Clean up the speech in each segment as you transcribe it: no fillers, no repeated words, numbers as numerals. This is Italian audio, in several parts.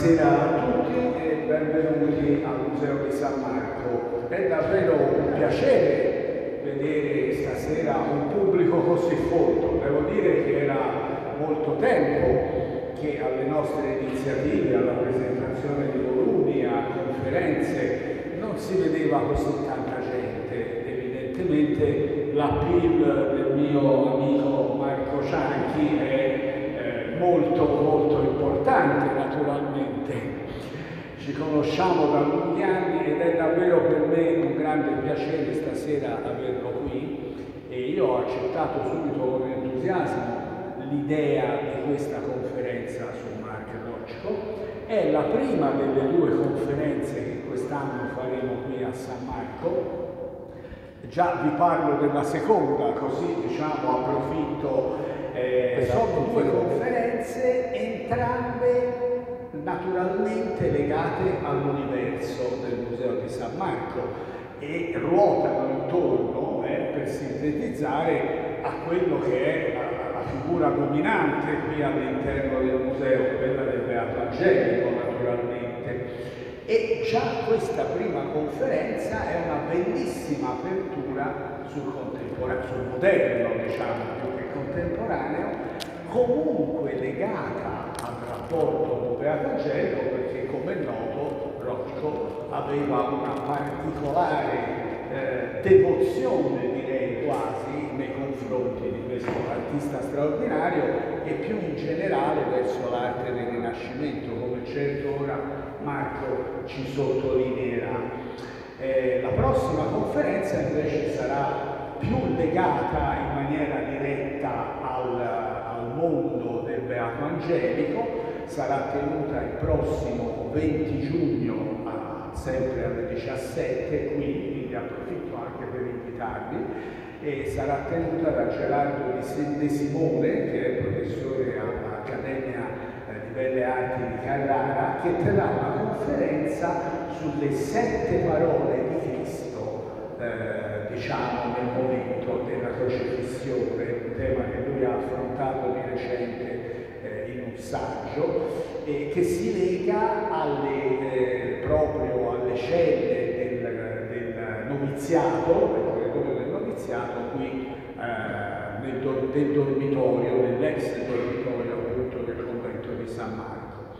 Buonasera a tutti e benvenuti al Museo di San Marco. È davvero un piacere vedere stasera un pubblico così folto. Devo dire che era molto tempo che alle nostre iniziative, alla presentazione di volumi, a conferenze, non si vedeva così tanta gente. Evidentemente l'appeal del mio amico Marco Cianchi è molto importante, naturalmente. Ci conosciamo da lunghi anni ed è davvero per me un grande piacere stasera averlo qui, e io ho accettato subito con entusiasmo l'idea di questa conferenza sul archeologico. È la prima delle due conferenze che quest'anno faremo qui a San Marco. Già vi parlo della seconda, così diciamo approfitto. Sono due conferenze, entrambe naturalmente legate all'universo del Museo di San Marco e ruotano intorno, per sintetizzare, a quello che è la figura dominante qui all'interno del museo, quella del Beato Angelico naturalmente. E già questa prima conferenza è una bellissima apertura sul moderno, diciamo, più che contemporaneo, comunque legata al rapporto con Beato Angelico, perché come è noto Rocco aveva una particolare devozione, direi quasi, nei confronti di questo artista straordinario e più in generale verso l'arte del Rinascimento, come certo ora Marco ci sottolineerà. La prossima conferenza invece sarà più legata in maniera diretta al mondo del Beato Angelico, sarà tenuta il prossimo 20 giugno sempre alle 17 qui, quindi approfitto anche per invitarvi, e sarà tenuta da Gerardo De Simone, che è professore all'Accademia di Belle Arti di Carrara, che terrà una conferenza sulle 7 parole di Cristo, diciamo nel momento della crocifissione, un tema che lui ha affrontato di recente in un saggio, che si lega proprio alle celle del noviziato, del corridoio del noviziato, qui del dormitorio, nell'ex dormitorio appunto del convento di San Marco.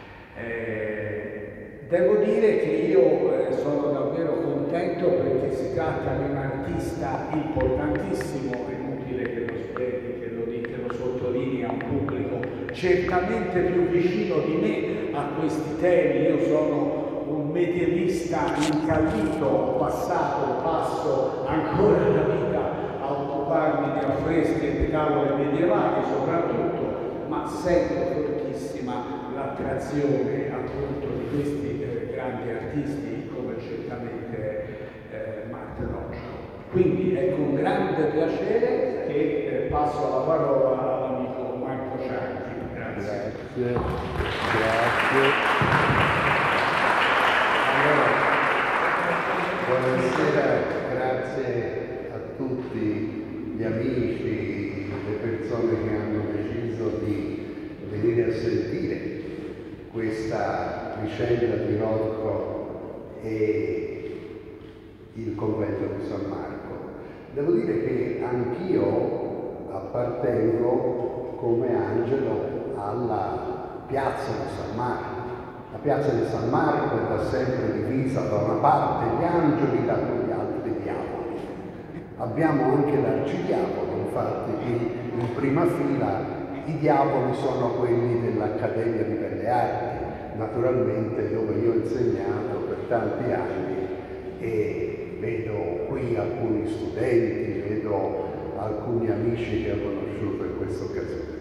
Devo dire che io sono davvero contento perché si tratta di un artista importantissimo, è inutile che lo spieghi, che lo sottolinei a un pubblico certamente più vicino di me a questi temi. Io sono un medievista incallito, ho passo ancora la vita a occuparmi di affreschi e di tavole medievali soprattutto, ma sento fortissima l'attrazione appunto di questi grandi artisti come certamente Marco Rocco. Quindi è con grande piacere che passo la parola all'amico Marco Cianchi. Grazie. Grazie. Allora, buonasera, grazie a tutti gli amici, le persone che hanno deciso di venire a sentire questa vicenda di Rocco e il convento di San Marco. Devo dire che anch'io appartengo come Angelo alla piazza di San Marco. La piazza di San Marco è da sempre divisa da una parte gli angeli, da quegli altri diavoli. Abbiamo anche l'arcidiavolo, infatti in prima fila i diavoli sono quelli dell'Accademia di Belle Arti, naturalmente dove io ho insegnato per tanti anni, e vedo qui alcuni studenti, vedo alcuni amici che ho conosciuto in questa occasione.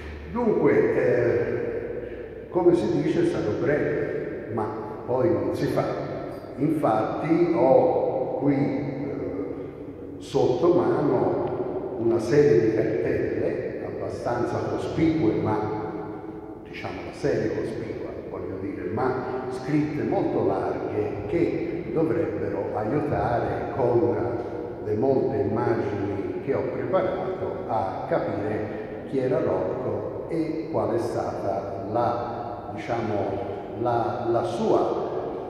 Dunque, come si dice, sarò breve, ma poi non si fa. Infatti ho qui sotto mano una serie di cartelle abbastanza cospicue, ma diciamo la serie cospicua, voglio dire, ma scritte molto larghe che dovrebbero aiutare con le molte immagini che ho preparato a capire chi era Rocco e qual è stata la, diciamo, la sua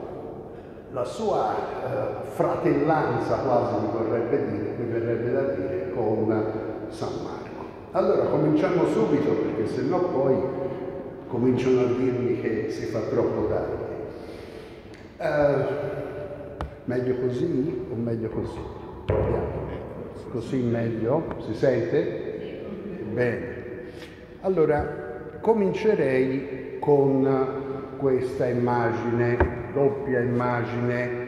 fratellanza, quasi mi verrebbe da dire, con San Marco. Allora cominciamo subito, perché sennò poi cominciano a dirmi che si fa troppo tardi. Meglio così o meglio così? Vediamo. Così meglio? Si sente? Bene. Allora, comincerei con questa immagine, doppia immagine,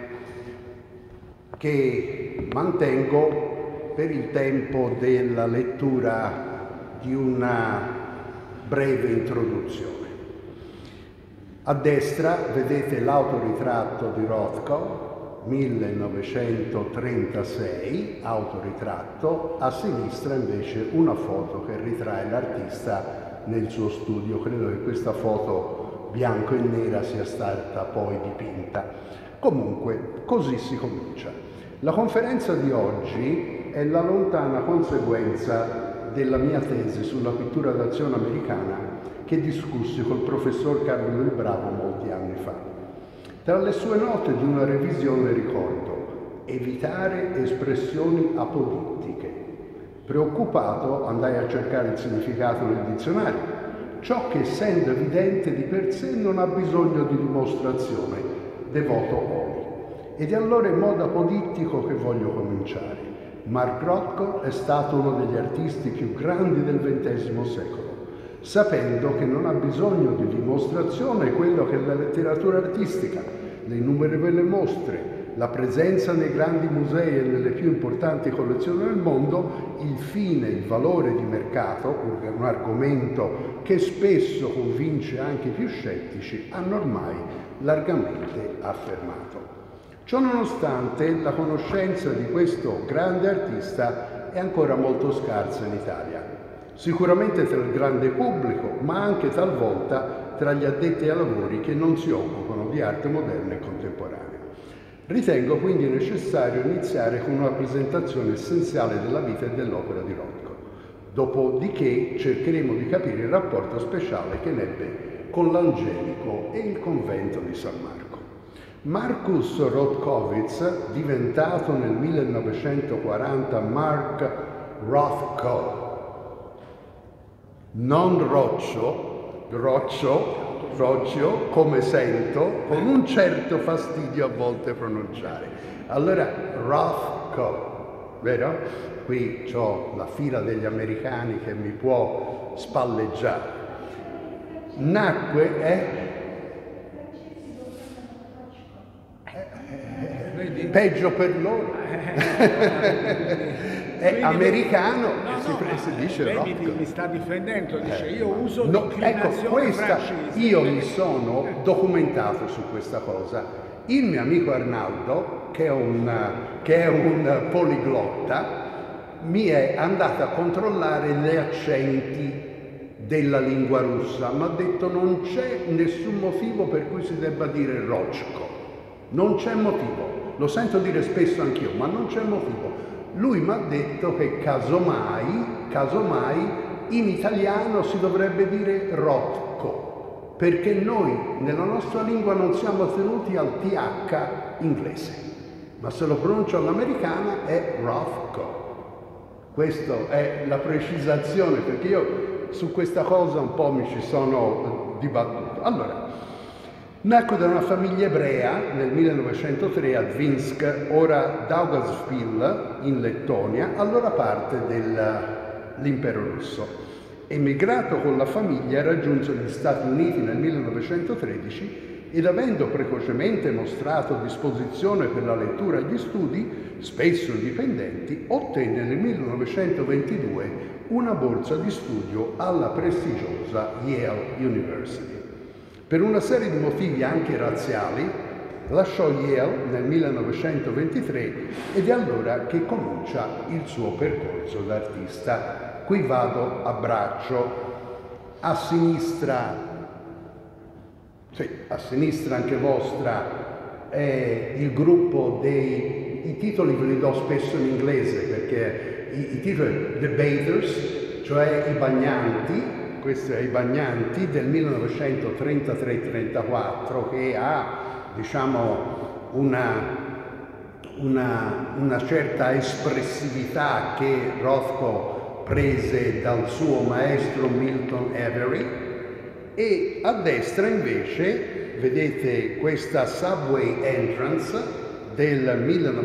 che mantengo per il tempo della lettura di una breve introduzione. A destra vedete l'autoritratto di Rothko, 1936, autoritratto, a sinistra invece una foto che ritrae l'artista nel suo studio. Credo che questa foto bianco e nera sia stata poi dipinta. Comunque, così si comincia. La conferenza di oggi è la lontana conseguenza della mia tesi sulla pittura d'azione americana che discussi col professor Carlo Del Bravo molti anni fa. Tra le sue note di una revisione ricordo: evitare espressioni apodittiche. Preoccupato andai a cercare il significato nel dizionario. Ciò che, essendo evidente di per sé, non ha bisogno di dimostrazione, devoto oli. Ed è allora in modo apodittico che voglio cominciare. Mark Rothko è stato uno degli artisti più grandi del XX secolo, sapendo che non ha bisogno di dimostrazione quello che la letteratura artistica, le innumerevoli mostre, la presenza nei grandi musei e nelle più importanti collezioni del mondo, il fine, il valore di mercato, un argomento che spesso convince anche i più scettici, hanno ormai largamente affermato. Ciò nonostante, la conoscenza di questo grande artista è ancora molto scarsa in Italia. Sicuramente tra il grande pubblico, ma anche talvolta tra gli addetti ai lavori che non si occupano di arte moderna e contemporanea. Ritengo quindi necessario iniziare con una presentazione essenziale della vita e dell'opera di Rothko. Dopodiché cercheremo di capire il rapporto speciale che nebbe con l'Angelico e il convento di San Marco. Marcus Rothkowitz, diventato nel 1940 Mark Rothko, non Roccio, come sento, con un certo fastidio a volte pronunciare. Allora, Rothko, vero? Qui ho la fila degli americani che mi può spalleggiare. Nacque, peggio per loro. È americano, si dice Rothko. Mi sta difendendo, dice io uso ecco, francese. Io mi sono documentato su questa cosa. Il mio amico Arnaldo, che è un poliglotta, mi è andato a controllare gli accenti della lingua russa, mi ha detto non c'è nessun motivo per cui si debba dire Rochko, non c'è motivo, lo sento dire spesso anch'io, ma non c'è motivo. Lui mi ha detto che casomai in italiano si dovrebbe dire Rothko, perché noi nella nostra lingua non siamo tenuti al TH inglese, ma se lo pronuncio all'americana è Rothko. Questa è la precisazione, perché io su questa cosa un po' mi ci sono dibattuto. Allora, nacque da una famiglia ebrea nel 1903 a Dvinsk, ora Daugavpils, in Lettonia, allora parte dell'impero russo. Emigrato con la famiglia, raggiunse gli Stati Uniti nel 1913 ed avendo precocemente mostrato disposizione per la lettura e gli studi, spesso indipendenti, ottenne nel 1922 una borsa di studio alla prestigiosa Yale University. Per una serie di motivi anche razziali, lasciò Yale nel 1923 ed è allora che comincia il suo percorso d'artista. Qui vado a braccio, a sinistra anche vostra, è il gruppo i titoli ve li do spesso in inglese perché i titoli The Bathers, cioè i bagnanti, questo è i Bagnanti del 1933-34, che ha, diciamo, una certa espressività che Rothko prese dal suo maestro Milton Avery. E a destra invece vedete questa Subway Entrance del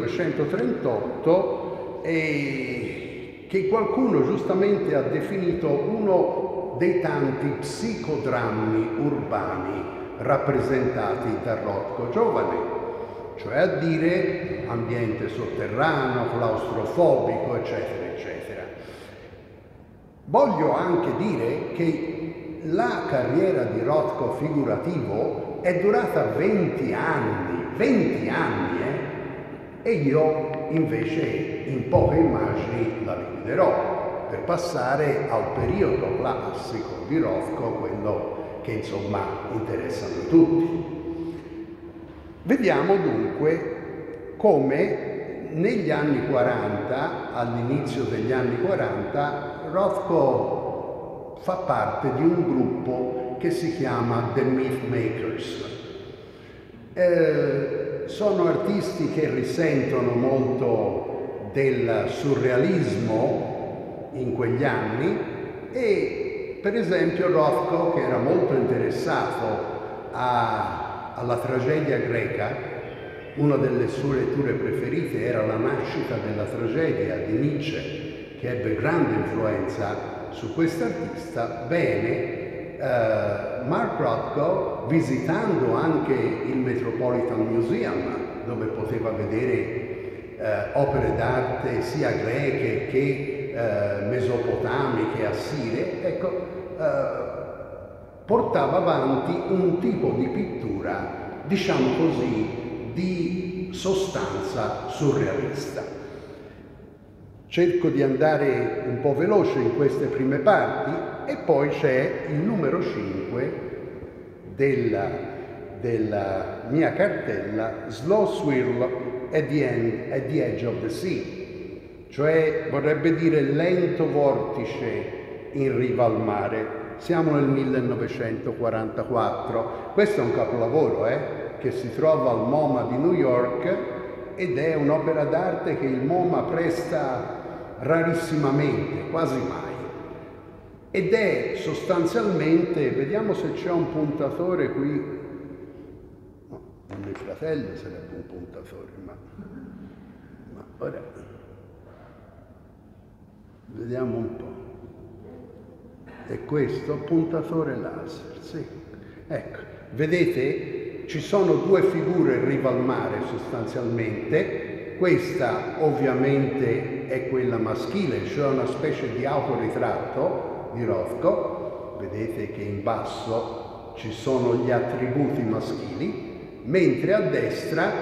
1938 che qualcuno giustamente ha definito uno dei tanti psicodrammi urbani rappresentati da Rothko giovane, cioè a dire ambiente sotterraneo, claustrofobico, eccetera, eccetera. Voglio anche dire che la carriera di Rothko figurativo è durata 20 anni, e io invece in poche immagini la liquiderò per passare al periodo classico di Rothko, quello che insomma interessa a tutti. Vediamo dunque come negli anni 40, all'inizio degli anni 40, Rothko fa parte di un gruppo che si chiama The Myth Makers. Sono artisti che risentono molto del surrealismo in quegli anni e per esempio Rothko, che era molto interessato alla tragedia greca, una delle sue letture preferite era La nascita della tragedia di Nietzsche, che ebbe grande influenza su quest'artista. Bene, Mark Rothko, visitando anche il Metropolitan Museum, dove poteva vedere opere d'arte sia greche che mesopotamiche, assire, ecco, portava avanti un tipo di pittura, diciamo così, di sostanza surrealista. Cerco di andare un po' veloce in queste prime parti e poi c'è il numero 5 della mia cartella, Slow Swirl at the Edge of the Sea, cioè vorrebbe dire lento vortice in riva al mare. Siamo nel 1944, questo è un capolavoro che si trova al MoMA di New York ed è un'opera d'arte che il MoMA presta rarissimamente, quasi mai. Ed è sostanzialmente, vediamo se c'è un puntatore qui, no, mio fratello sarebbe un puntatore, ma ora vediamo un po'. È questo, puntatore laser, sì. Ecco, vedete, ci sono due figure in riva al mare sostanzialmente. Questa ovviamente è quella maschile, cioè una specie di autoritratto di Rothko. Vedete che in basso ci sono gli attributi maschili, mentre a destra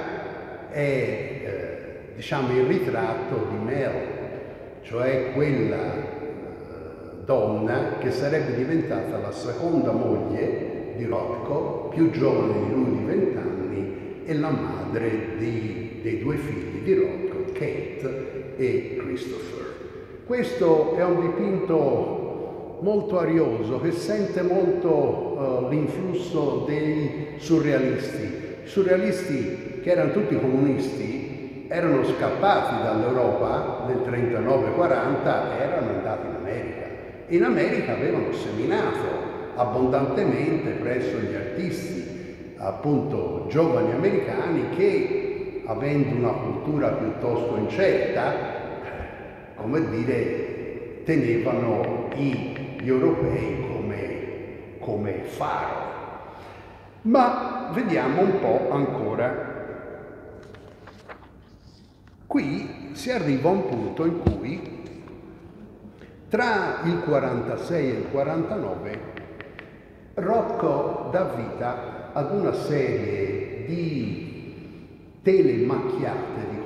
è diciamo il ritratto di Mel, cioè quella donna che sarebbe diventata la seconda moglie di Rothko, più giovane di lui di 20 anni, e la madre dei due figli di Rothko, Kate e Christopher. Questo è un dipinto molto arioso che sente molto l'influsso dei surrealisti. I surrealisti, che erano tutti comunisti, erano scappati dall'Europa nel 39-40 e erano andati in America. In America avevano seminato abbondantemente presso gli artisti, appunto giovani americani che, avendo una cultura piuttosto incerta, come dire, tenevano gli europei come faro. Ma vediamo un po' ancora. Qui si arriva a un punto in cui tra il 46 e il 49 Rothko dà vita ad una serie di tele macchiate di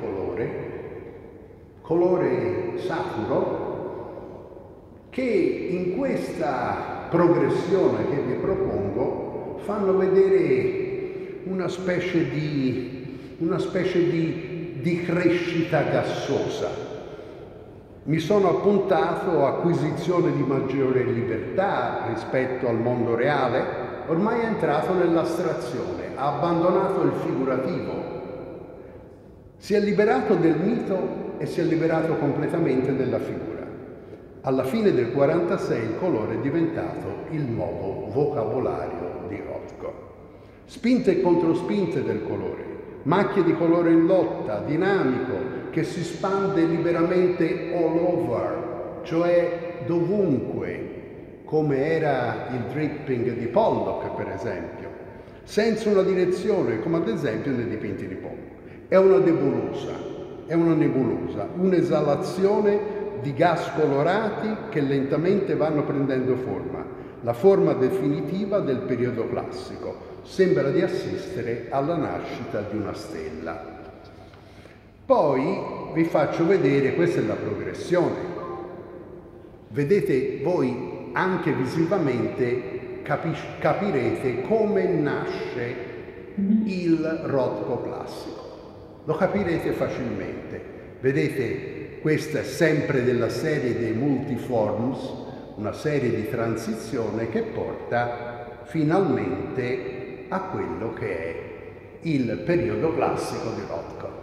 colore saturo, che in questa progressione che vi propongo fanno vedere una specie di crescita gassosa. Mi sono appuntato a acquisizione di maggiore libertà rispetto al mondo reale, ormai è entrato nell'astrazione, ha abbandonato il figurativo, si è liberato del mito e si è liberato completamente della figura. Alla fine del 1946 il colore è diventato il nuovo vocabolario di Rothko. Spinte e controspinte del colore, macchie di colore in lotta, dinamico, che si spande liberamente all over, cioè dovunque, come era il dripping di Pollock, per esempio, senza una direzione, come ad esempio nei dipinti di Pollock. È una nebulosa, un'esalazione di gas colorati che lentamente vanno prendendo forma, la forma definitiva del periodo classico. Sembra di assistere alla nascita di una stella. Poi vi faccio vedere, questa è la progressione. Vedete voi anche visivamente, capirete come nasce il Rothko classico. Lo capirete facilmente. Vedete, questa è sempre della serie dei multiforms, una serie di transizione che porta finalmente a quello che è il periodo classico di Rothko.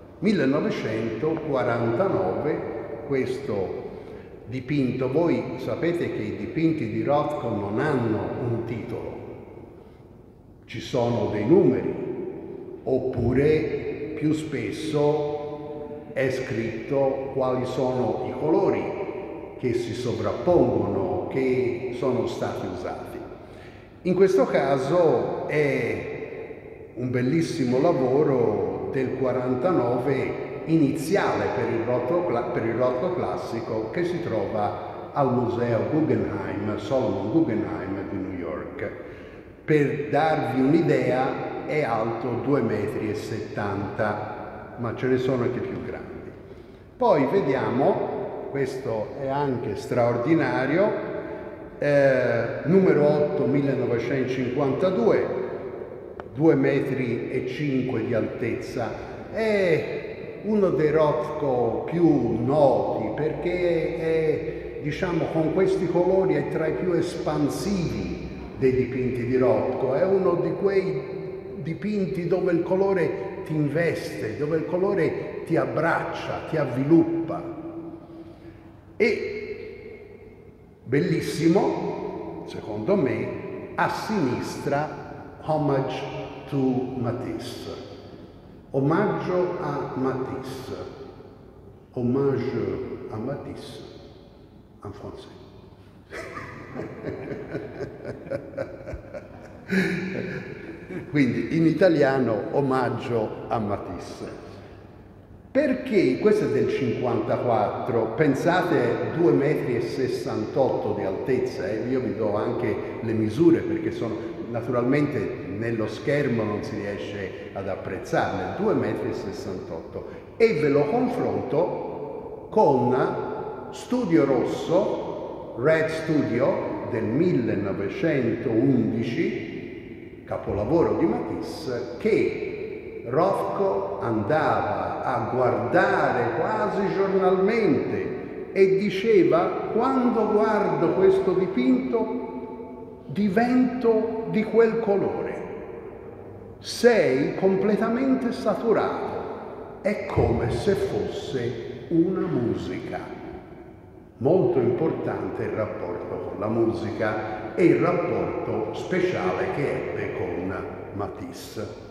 1949, questo dipinto, voi sapete che i dipinti di Rothko non hanno un titolo, ci sono dei numeri, oppure più spesso è scritto quali sono i colori che si sovrappongono, che sono stati usati. In questo caso è un bellissimo lavoro del 49 iniziale per il Rothko classico, che si trova al museo Guggenheim, Solomon Guggenheim di New York. Per darvi un'idea, è alto 2,70 m, ma ce ne sono anche più grandi. Poi vediamo, questo è anche straordinario, numero 8, 1952, 2,5 m di altezza. È uno dei Rothko più noti perché è, diciamo, con questi colori è tra i più espansivi dei dipinti di Rothko. È uno di quei dipinti dove il colore ti investe, dove il colore ti abbraccia, ti avviluppa. E bellissimo, secondo me, a sinistra, Homage to Matisse. Omaggio a Matisse. Hommage à Matisse en français. Quindi in italiano omaggio a Matisse. Perché questo è del 54, pensate 2,68 m di altezza, io vi do anche le misure perché sono, naturalmente nello schermo non si riesce ad apprezzarle, 2,68 m, e ve lo confronto con Studio Rosso, Red Studio del 1911, capolavoro di Matisse, che Rothko andava a guardare quasi giornalmente e diceva: quando guardo questo dipinto divento di quel colore, sei completamente saturato, è come se fosse una musica. Molto importante il rapporto con la musica e il rapporto speciale che ebbe con Matisse.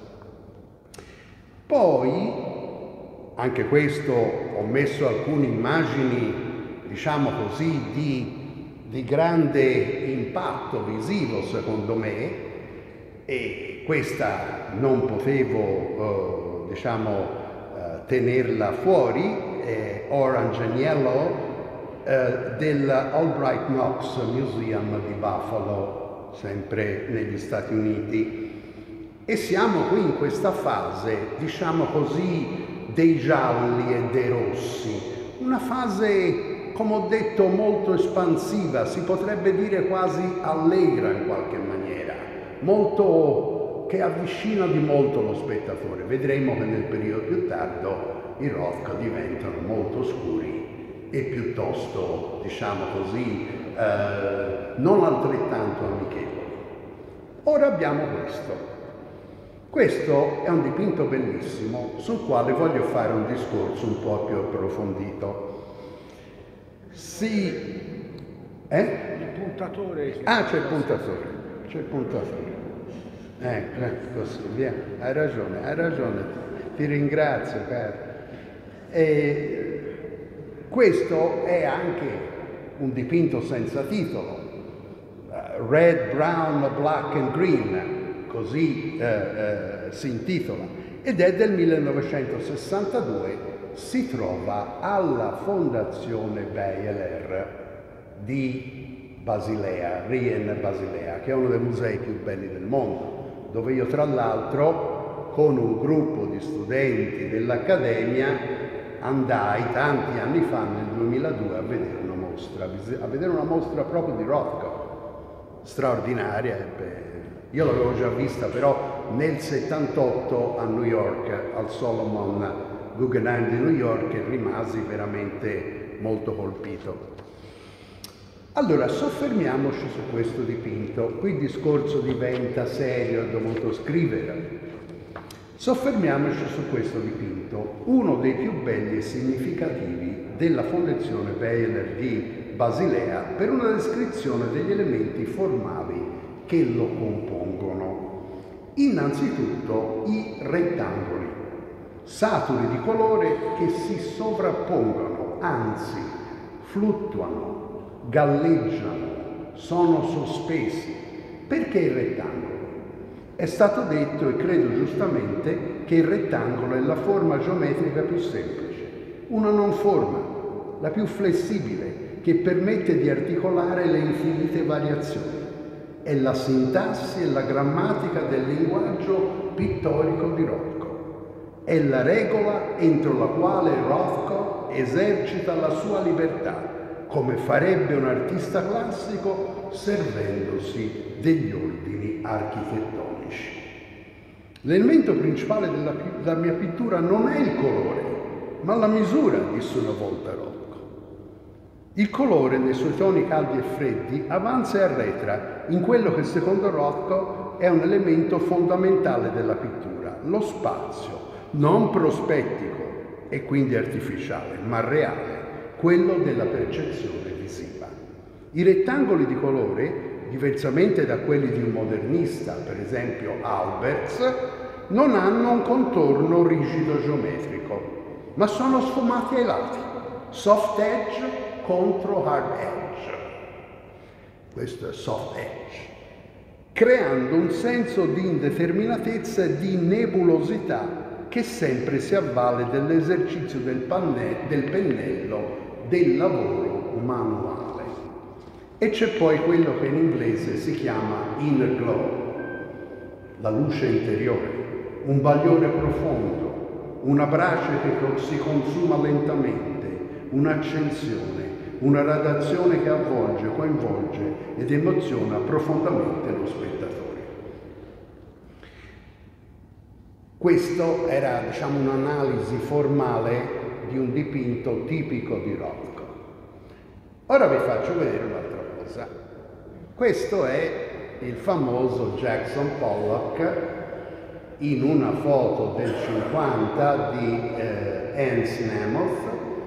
Poi, anche questo, ho messo alcune immagini, diciamo così, di grande impatto visivo, secondo me, e questa non potevo, tenerla fuori, Orange and Yellow, dell'Albright Knox Museum di Buffalo, sempre negli Stati Uniti. E siamo qui in questa fase, diciamo così, dei gialli e dei rossi. Una fase, come ho detto, molto espansiva, si potrebbe dire quasi allegra in qualche maniera, molto, che avvicina di molto lo spettatore. Vedremo che nel periodo più tardo i Rothko diventano molto scuri e piuttosto, diciamo così, non altrettanto amichevoli. Ora abbiamo questo. Questo è un dipinto bellissimo sul quale voglio fare un discorso un po' più approfondito. Il puntatore. Ah, c'è il puntatore. C'è il puntatore. Così, via. Hai ragione. Ti ringrazio, caro. Questo è anche un dipinto senza titolo. Red, Brown, Black and Green, così si intitola, ed è del 1962, si trova alla Fondazione Beyeler di Basilea, Rien Basilea, che è uno dei musei più belli del mondo, dove io tra l'altro con un gruppo di studenti dell'Accademia andai tanti anni fa, nel 2002, a vedere una mostra proprio di Rothko, straordinaria. Io l'avevo già vista però nel 78 a New York, al Solomon Guggenheim di New York, e rimasi veramente molto colpito. Allora, soffermiamoci su questo dipinto. Qui il discorso diventa serio, ho dovuto scrivere. Soffermiamoci su questo dipinto, uno dei più belli e significativi della Fondazione Beyeler di Basilea, per una descrizione degli elementi formali che lo compongono. Innanzitutto i rettangoli, saturi di colore che si sovrappongono, anzi fluttuano, galleggiano, sono sospesi. Perché il rettangolo? È stato detto, e credo giustamente, che il rettangolo è la forma geometrica più semplice, una non forma, la più flessibile, che permette di articolare le infinite variazioni. È la sintassi e la grammatica del linguaggio pittorico di Rothko. È la regola entro la quale Rothko esercita la sua libertà, come farebbe un artista classico servendosi degli ordini architettonici. L'elemento principale della mia pittura non è il colore, ma la misura, disse una volta Rothko. Il colore, nei suoi toni caldi e freddi, avanza e arretra in quello che secondo Rothko è un elemento fondamentale della pittura, lo spazio, non prospettico e quindi artificiale, ma reale, quello della percezione visiva. I rettangoli di colore, diversamente da quelli di un modernista, per esempio Alberts, non hanno un contorno rigido geometrico, ma sono sfumati ai lati, soft edge contro hard edge. Questo è soft edge, creando un senso di indeterminatezza e di nebulosità che sempre si avvale dell'esercizio del pennello, del lavoro manuale. E c'è poi quello che in inglese si chiama inner glow, la luce interiore, un bagliore profondo, una brace che si consuma lentamente, un'accensione, una radiazione che avvolge, coinvolge ed emoziona profondamente lo spettatore. Questo era, diciamo, un'analisi formale di un dipinto tipico di Rothko. Ora vi faccio vedere un'altra cosa. Questo è il famoso Jackson Pollock in una foto del 50 di Hans Nemeth,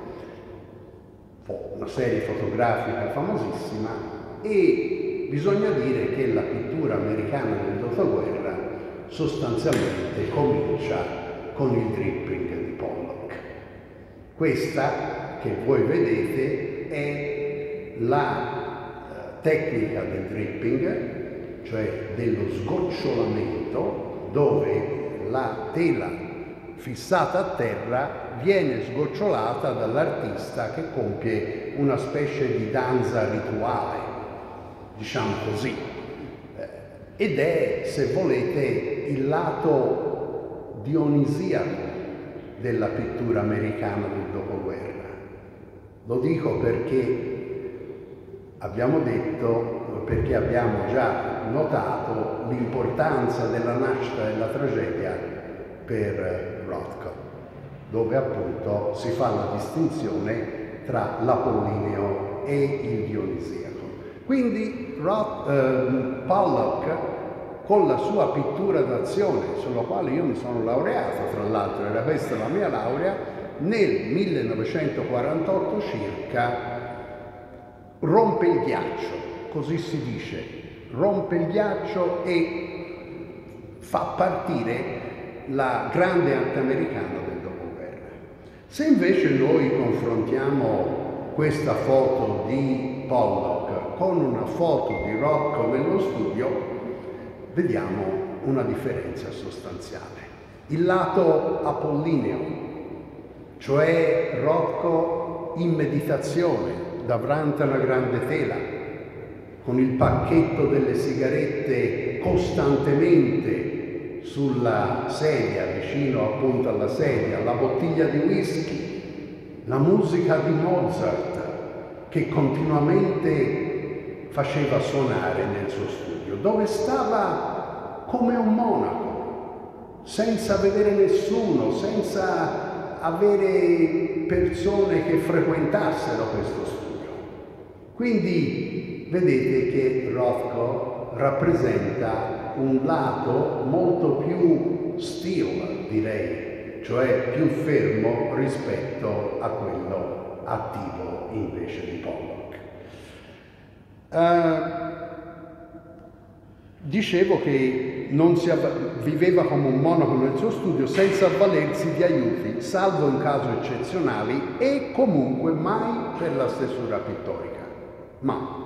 una serie fotografica famosissima, e bisogna dire che la pittura americana del dopoguerra sostanzialmente comincia con il dripping di Pollock. Questa che voi vedete è la tecnica del dripping, cioè dello sgocciolamento, dove la tela fissata a terra viene sgocciolata dall'artista che compie una specie di danza rituale, diciamo così, ed è, se volete, il lato dionisiaco della pittura americana del dopoguerra. Lo dico perché abbiamo già notato l'importanza della nascita della tragedia per Rothko, dove appunto si fa la distinzione tra l'Apollineo e il Dionisiaco. Quindi Pollock, con la sua pittura d'azione, sulla quale io mi sono laureato, tra l'altro era questa la mia laurea, nel 1948 circa rompe il ghiaccio, così si dice, rompe il ghiaccio e fa partire la grande arte americana del dopoguerra. Se invece noi confrontiamo questa foto di Pollock con una foto di Rothko nello studio, vediamo una differenza sostanziale. Il lato apollineo, cioè Rothko in meditazione davanti a una grande tela, con il pacchetto delle sigarette costantemente sulla sedia, vicino appunto alla sedia, la bottiglia di whisky, la musica di Mozart che continuamente faceva suonare nel suo studio, dove stava come un monaco, senza vedere nessuno, senza avere persone che frequentassero questo studio. Quindi vedete che Rothko rappresenta un lato molto più still, direi, cioè più fermo rispetto a quello attivo invece di Pollock. Dicevo che non viveva come un monaco nel suo studio senza avvalersi di aiuti, salvo in casi eccezionali e comunque mai per la stesura pittorica. Ma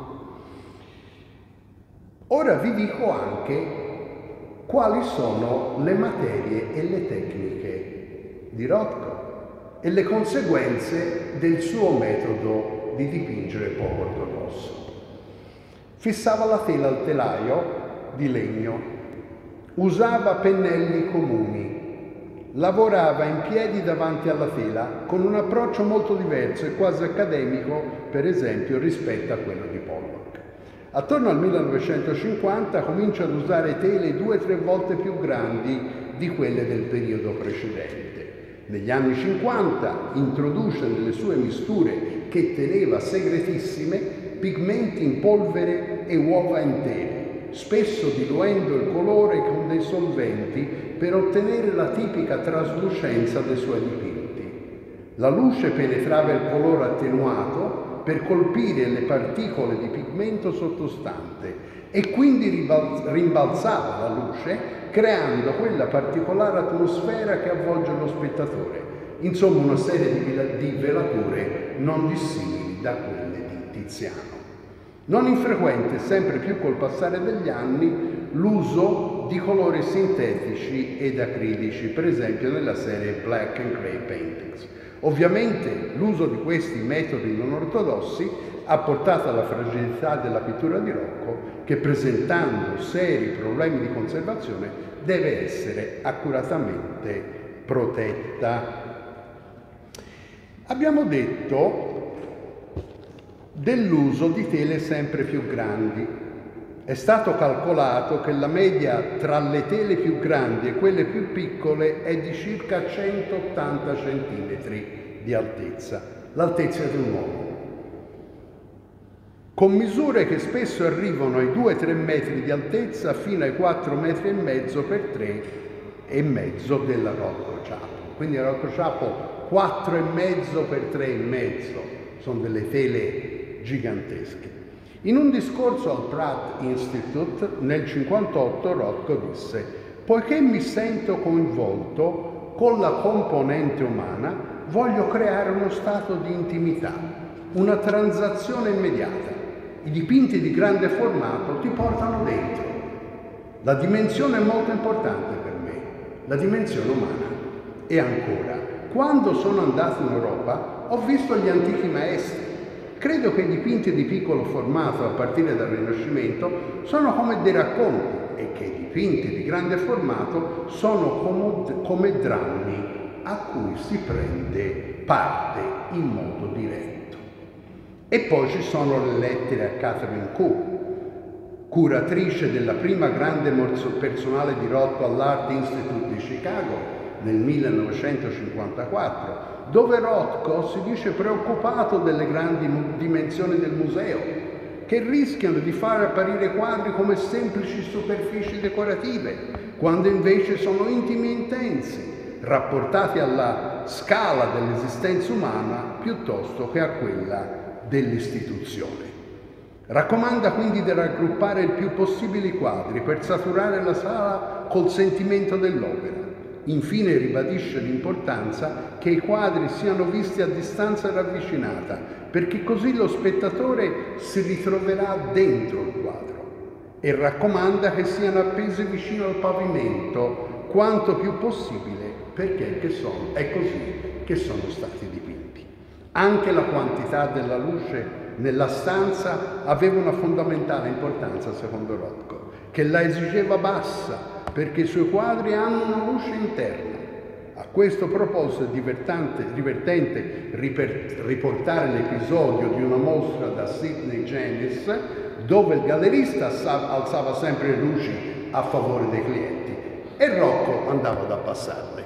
ora vi dico anche quali sono le materie e le tecniche di Rothko e le conseguenze del suo metodo di dipingere poco ortodosso. Fissava la tela al telaio di legno, usava pennelli comuni, lavorava in piedi davanti alla tela con un approccio molto diverso e quasi accademico, per esempio, rispetto a quello di Pollock. Attorno al 1950 comincia ad usare tele 2 o 3 volte più grandi di quelle del periodo precedente. Negli anni 50 introduce nelle sue misture, che teneva segretissime, pigmenti in polvere e uova intere, spesso diluendo il colore con dei solventi per ottenere la tipica traslucenza dei suoi dipinti. La luce penetrava il colore attenuato per colpire le particole di pigmento sottostante e quindi rimbalzava la luce creando quella particolare atmosfera che avvolge lo spettatore. Insomma, una serie di velature non dissimili da quelle di Tiziano. Non infrequente, sempre più col passare degli anni, l'uso di colori sintetici ed acrilici, per esempio nella serie Black and Gray Paintings. Ovviamente l'uso di questi metodi non ortodossi ha portato alla fragilità della pittura di Rothko, che presentando seri problemi di conservazione deve essere accuratamente protetta. Abbiamo detto dell'uso di tele sempre più grandi. È stato calcolato che la media tra le tele più grandi e quelle più piccole è di circa 180 cm di altezza, l'altezza di un uomo, con misure che spesso arrivano ai 2-3 metri di altezza fino ai 4,5 metri per 3,5 della Rothko Chapo. Quindi la Rothko Chapo 4,5 per 3,5, sono delle tele gigantesche. In un discorso al Pratt Institute nel 1958 Rothko disse: poiché mi sento coinvolto con la componente umana, voglio creare uno stato di intimità, una transazione immediata. I dipinti di grande formato ti portano dentro. La dimensione è molto importante per me, la dimensione umana. E ancora, quando sono andato in Europa ho visto gli antichi maestri. Credo che i dipinti di piccolo formato a partire dal Rinascimento sono come dei racconti e che i dipinti di grande formato sono come drammi a cui si prende parte in modo diretto. E poi ci sono le lettere a Catherine Koo, curatrice della prima grande morso personale di Rothko all'Art Institute di Chicago, nel 1954, dove Rothko si dice preoccupato delle grandi dimensioni del museo, che rischiano di far apparire quadri come semplici superfici decorative, quando invece sono intimi e intensi, rapportati alla scala dell'esistenza umana piuttosto che a quella dell'istituzione. Raccomanda quindi di raggruppare il più possibile i quadri per saturare la sala col sentimento dell'opera. Infine ribadisce l'importanza che i quadri siano visti a distanza ravvicinata, perché così lo spettatore si ritroverà dentro il quadro, e raccomanda che siano appesi vicino al pavimento quanto più possibile, perché è così che sono stati dipinti. Anche la quantità della luce nella stanza aveva una fondamentale importanza, secondo Rothko, che la esigeva bassa, perché i suoi quadri hanno una luce interna. A questo proposito è divertente riportare l'episodio di una mostra da Sidney Janis, dove il gallerista alzava sempre le luci a favore dei clienti e Rothko andava ad abbassarle.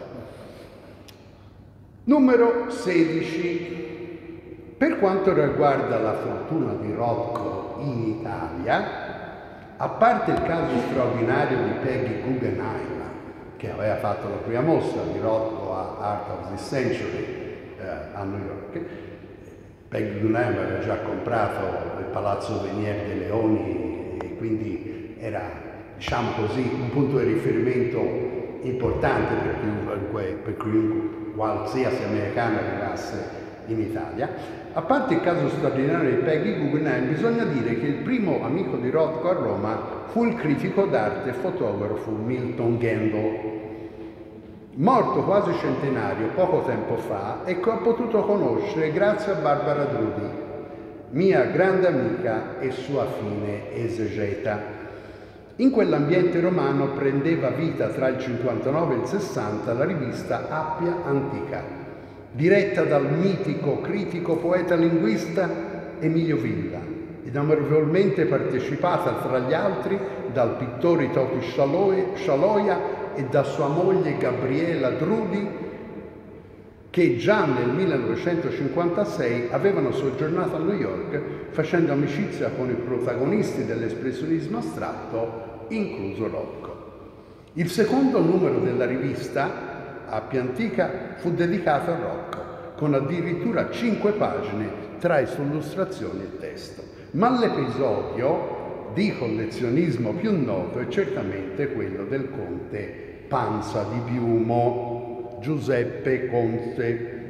Numero 16. Per quanto riguarda la fortuna di Rothko in Italia, a parte il caso straordinario di Peggy Guggenheim, che aveva fatto la prima mostra di Rothko a Art of the Century a New York, Peggy Guggenheim aveva già comprato il Palazzo Venier dei Leoni e quindi era, diciamo così, un punto di riferimento importante per cui qualsiasi americano arrivasse in Italia. A parte il caso straordinario di Peggy Guggenheim, bisogna dire che il primo amico di Rothko a Roma fu il critico d'arte e fotografo Milton Gendel, morto quasi centenario poco tempo fa e che ho potuto conoscere grazie a Barbara Drudi, mia grande amica e sua fine esegeta. In quell'ambiente romano prendeva vita tra il 59 e il 60 la rivista Appia Antica, diretta dal mitico critico poeta linguista Emilio Villa ed amorevolmente partecipata tra gli altri dal pittore Toti Scialoia e da sua moglie Gabriela Drudi, che già nel 1956 avevano soggiornato a New York facendo amicizia con i protagonisti dell'espressionismo astratto, incluso Rothko. Il secondo numero della rivista Appia Antica fu dedicato a Rothko, con addirittura 5 pagine tra illustrazioni e testo. Ma l'episodio di collezionismo più noto è certamente quello del conte Panza di Biumo, conte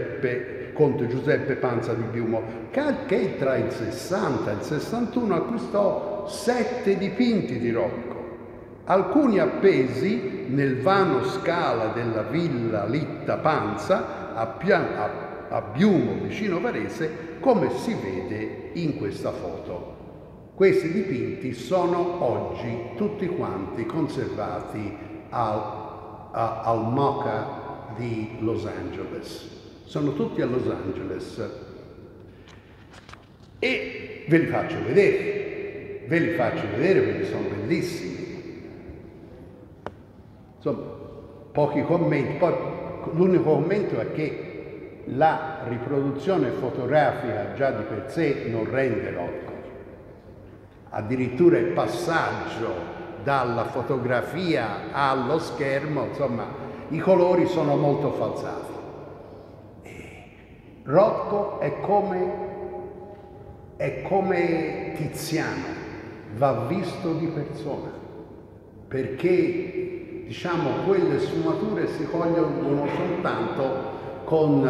Giuseppe Panza di Biumo, che tra il 60 e il 61 acquistò 7 dipinti di Rothko, alcuni appesi nel vano scala della villa Litta Panza a Biumo, vicino Varese, come si vede in questa foto. Questi dipinti sono oggi tutti quanti conservati al MoCA di Los Angeles. Sono tutti a Los Angeles e ve li faccio vedere perché sono bellissimi. Insomma, pochi commenti. Poi l'unico commento è che la riproduzione fotografica già di per sé non rende Rothko. Addirittura il passaggio dalla fotografia allo schermo, insomma, i colori sono molto falsati. Rothko è come Tiziano, va visto di persona, perché diciamo quelle sfumature si cogliono soltanto con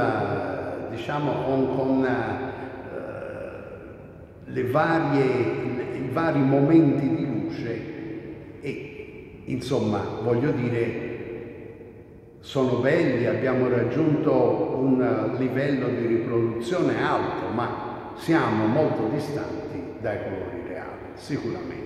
i vari momenti di luce e insomma voglio dire sono belli, abbiamo raggiunto un livello di riproduzione alto, ma siamo molto distanti dai colori reali, sicuramente.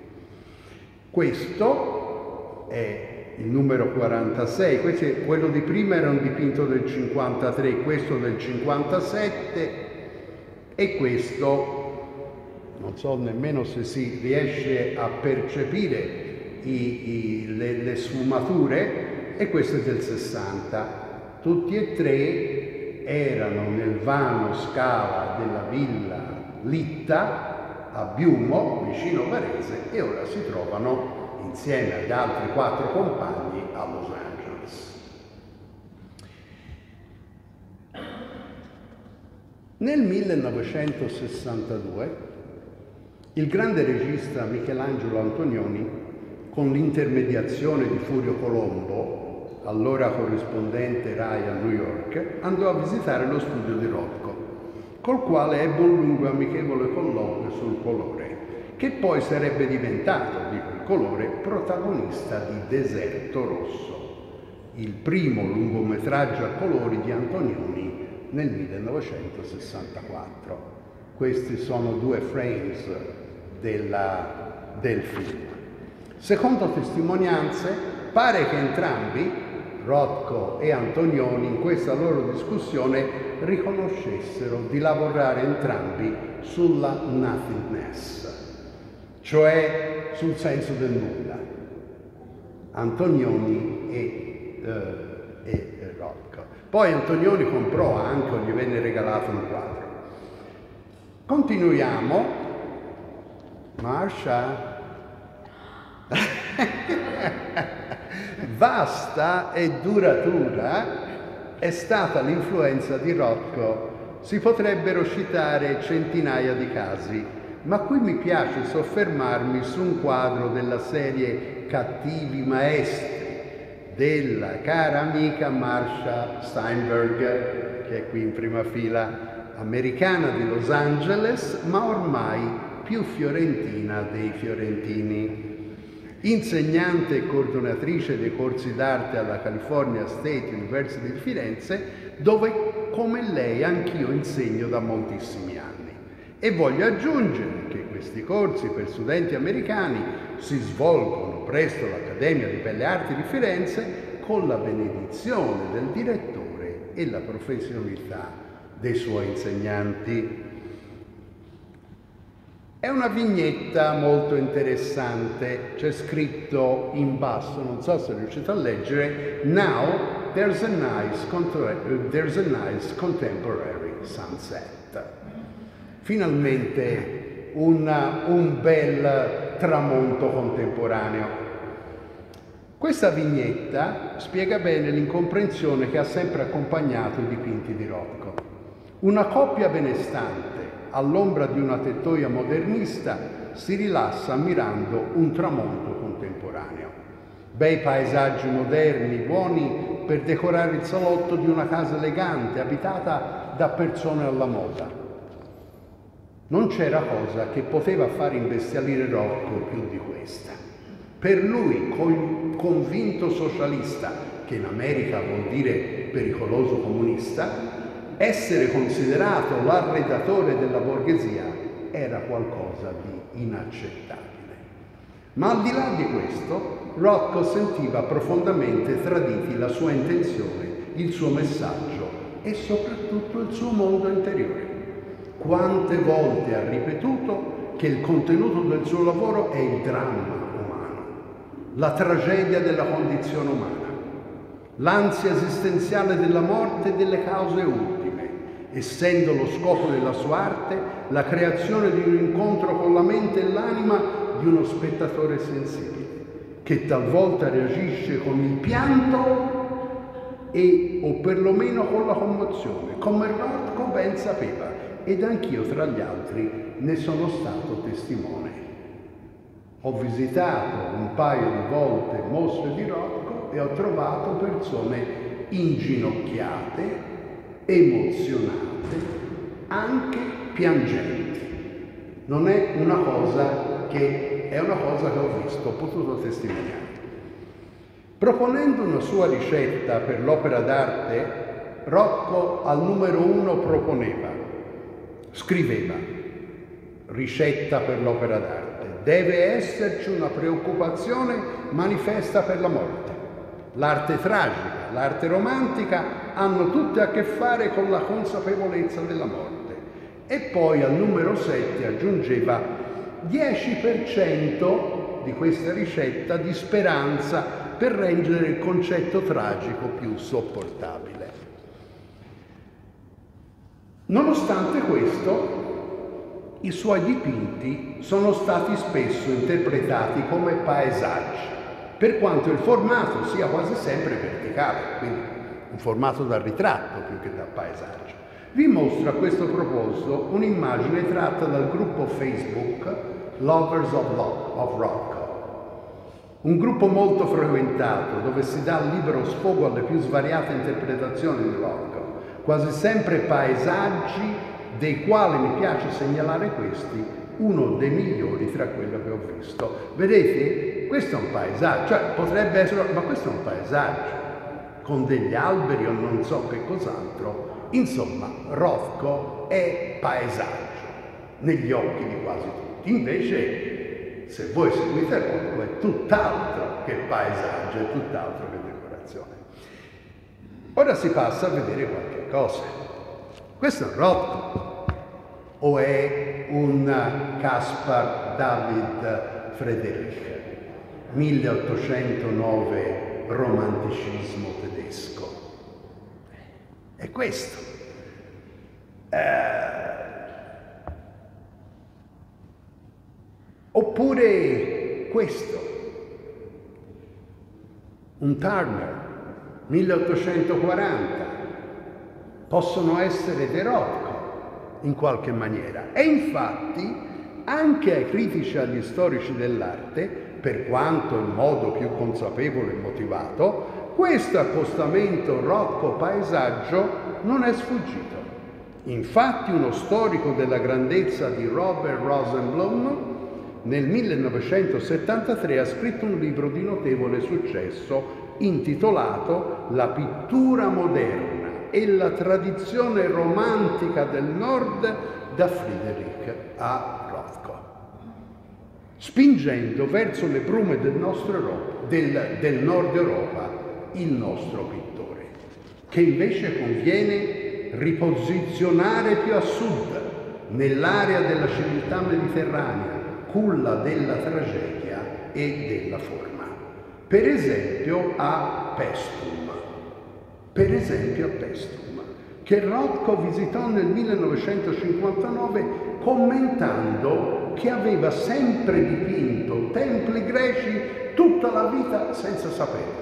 Questo è il numero 46, quello di prima era un dipinto del 53, questo del 57 e questo, non so nemmeno se si riesce a percepire le sfumature, e questo è del 60. Tutti e tre erano nel vano scala della villa Litta a Biumo, vicino Varese, e ora si trovano insieme agli altri 4 compagni a Los Angeles. Nel 1962 il grande regista Michelangelo Antonioni, con l'intermediazione di Furio Colombo, allora corrispondente Rai a New York, andò a visitare lo studio di Rothko, col quale ebbe un lungo e amichevole colloquio sul colore, che poi sarebbe diventato, dico il colore, protagonista di Deserto Rosso, il primo lungometraggio a colori di Antonioni nel 1964. Questi sono 2 frames del film. Secondo testimonianze, pare che entrambi, Rothko e Antonioni, in questa loro discussione riconoscessero di lavorare entrambi sulla nothingness, cioè sul senso del nulla, Antonioni e Rothko. Poi Antonioni comprò anche, o gli venne regalato un quadro. Continuiamo. Marsha. Vasta e duratura è stata l'influenza di Rothko. Si potrebbero citare centinaia di casi, ma qui mi piace soffermarmi su un quadro della serie Cattivi Maestri della cara amica Marsha Steinberg, che è qui in prima fila, americana di Los Angeles, ma ormai più fiorentina dei fiorentini. Insegnante e coordinatrice dei corsi d'arte alla California State University di Firenze, dove come lei anch'io insegno da moltissimi anni. E voglio aggiungere che questi corsi per studenti americani si svolgono presso l'Accademia di Belle Arti di Firenze con la benedizione del direttore e la professionalità dei suoi insegnanti. È una vignetta molto interessante, c'è scritto in basso, non so se riuscite a leggere, "Now there's a nice contemporary sunset". Finalmente un bel tramonto contemporaneo. Questa vignetta spiega bene l'incomprensione che ha sempre accompagnato i dipinti di Rothko. Una coppia benestante all'ombra di una tettoia modernista si rilassa ammirando un tramonto contemporaneo. Bei paesaggi moderni, buoni per decorare il salotto di una casa elegante, abitata da persone alla moda. Non c'era cosa che poteva far imbestialire Rothko più di questa. Per lui, convinto socialista, che in America vuol dire pericoloso comunista, essere considerato l'arredatore della borghesia era qualcosa di inaccettabile. Ma al di là di questo, Rothko sentiva profondamente traditi la sua intenzione, il suo messaggio e soprattutto il suo mondo interiore. Quante volte ha ripetuto che il contenuto del suo lavoro è il dramma umano, la tragedia della condizione umana, l'ansia esistenziale della morte e delle cause ultime, essendo lo scopo della sua arte la creazione di un incontro con la mente e l'anima di uno spettatore sensibile, che talvolta reagisce con il pianto o perlomeno con la commozione, come Rothko ben sapeva, ed anch'io tra gli altri ne sono stato testimone. Ho visitato un paio di volte mostre di Rothko e ho trovato persone inginocchiate, emozionate, anche piangenti. Non è una cosa che ho visto, ho potuto testimoniare. Proponendo una sua ricetta per l'opera d'arte, Rothko al numero 1 scriveva, ricetta per l'opera d'arte, deve esserci una preoccupazione manifesta per la morte. L'arte tragica, l'arte romantica hanno tutte a che fare con la consapevolezza della morte. E poi al numero 7 aggiungeva 10% di questa ricetta di speranza per rendere il concetto tragico più sopportabile. Nonostante questo, i suoi dipinti sono stati spesso interpretati come paesaggi, per quanto il formato sia quasi sempre verticale, quindi un formato da ritratto più che da paesaggio. Vi mostro a questo proposito un'immagine tratta dal gruppo Facebook Lovers of Rothko, un gruppo molto frequentato dove si dà libero sfogo alle più svariate interpretazioni di Rothko, quasi sempre paesaggi dei quali mi piace segnalare questi, uno dei migliori tra quelli che ho visto. Vedete? Questo è un paesaggio, cioè potrebbe essere, ma questo è un paesaggio, con degli alberi o non so che cos'altro. Insomma, Rothko è paesaggio, negli occhi di quasi tutti. Invece, se voi seguite Rothko, è tutt'altro che paesaggio, è tutt'altro che decorazione. Ora si passa a vedere qualche cosa. Questo è un Rothko o è un Caspar David Friedrich, 1809 romanticismo tedesco? È questo. Oppure questo, un Turner, 1840, possono essere dei Rothko in qualche maniera. E infatti anche ai critici e agli storici dell'arte, per quanto in modo più consapevole e motivato, questo accostamento Rothko-paesaggio non è sfuggito. Infatti uno storico della grandezza di Robert Rosenblum nel 1973 ha scritto un libro di notevole successo intitolato La pittura moderna e la tradizione romantica del Nord da Friedrich a Rothko, spingendo verso le brume del Nord Europa il nostro pittore, che invece conviene riposizionare più a sud, nell'area della civiltà mediterranea, culla della tragedia e della forma. Per esempio a Paestum, che Rothko visitò nel 1959 commentando che aveva sempre dipinto templi greci tutta la vita senza saperlo.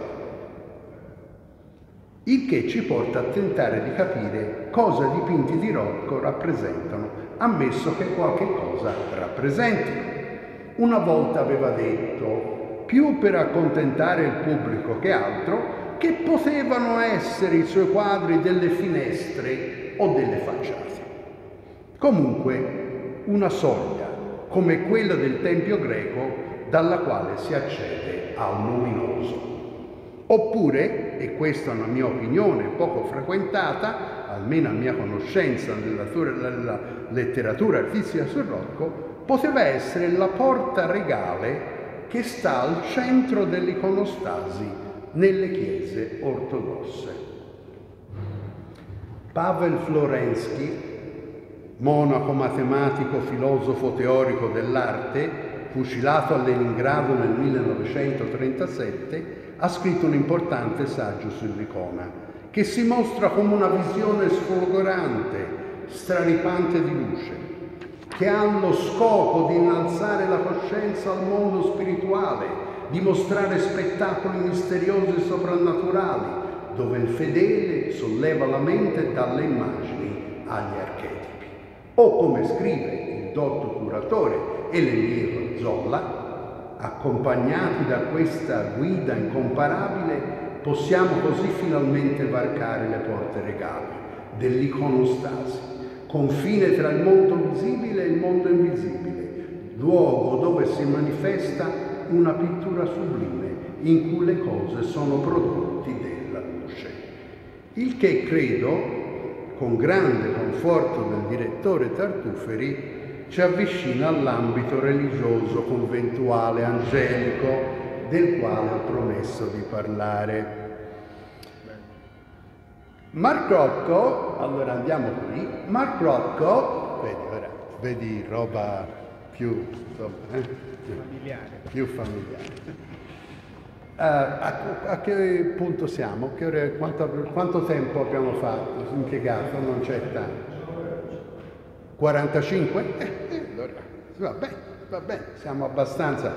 Il che ci porta a tentare di capire cosa i dipinti di Rothko rappresentano, ammesso che qualche cosa rappresentino. Una volta aveva detto, più per accontentare il pubblico che altro, che potevano essere i suoi quadri delle finestre o delle facciate. Comunque, una soglia, come quella del Tempio greco, dalla quale si accede al luminoso. Oppure, e questa è una mia opinione poco frequentata, almeno a mia conoscenza nella letteratura artistica su Rothko, poteva essere la porta regale che sta al centro dell'iconostasi nelle chiese ortodosse. Pavel Florensky, monaco, matematico, filosofo teorico dell'arte, fucilato a Leningrado nel 1937, ha scritto un importante saggio sull'icona, che si mostra come una visione sfolgorante, straripante di luce, che ha lo scopo di innalzare la coscienza al mondo spirituale, di mostrare spettacoli misteriosi e soprannaturali, dove il fedele solleva la mente dalle immagini agli archetipi. O come scrive il dotto curatore Elémir Zola, accompagnati da questa guida incomparabile, possiamo così finalmente varcare le porte regali dell'iconostasi, confine tra il mondo visibile e il mondo invisibile, luogo dove si manifesta una pittura sublime in cui le cose sono prodotti della luce. Il che credo, con grande conforto del direttore Tartuferi, ci avvicina all'ambito religioso, conventuale, angelico, del quale ho promesso di parlare. Mark Rothko, allora andiamo qui, Mark Rothko, vedi roba più, insomma, più familiare. A che punto siamo? Quanto tempo abbiamo fatto? Impiegato? Non c'è tanto. 45? Allora, va bene, siamo abbastanza.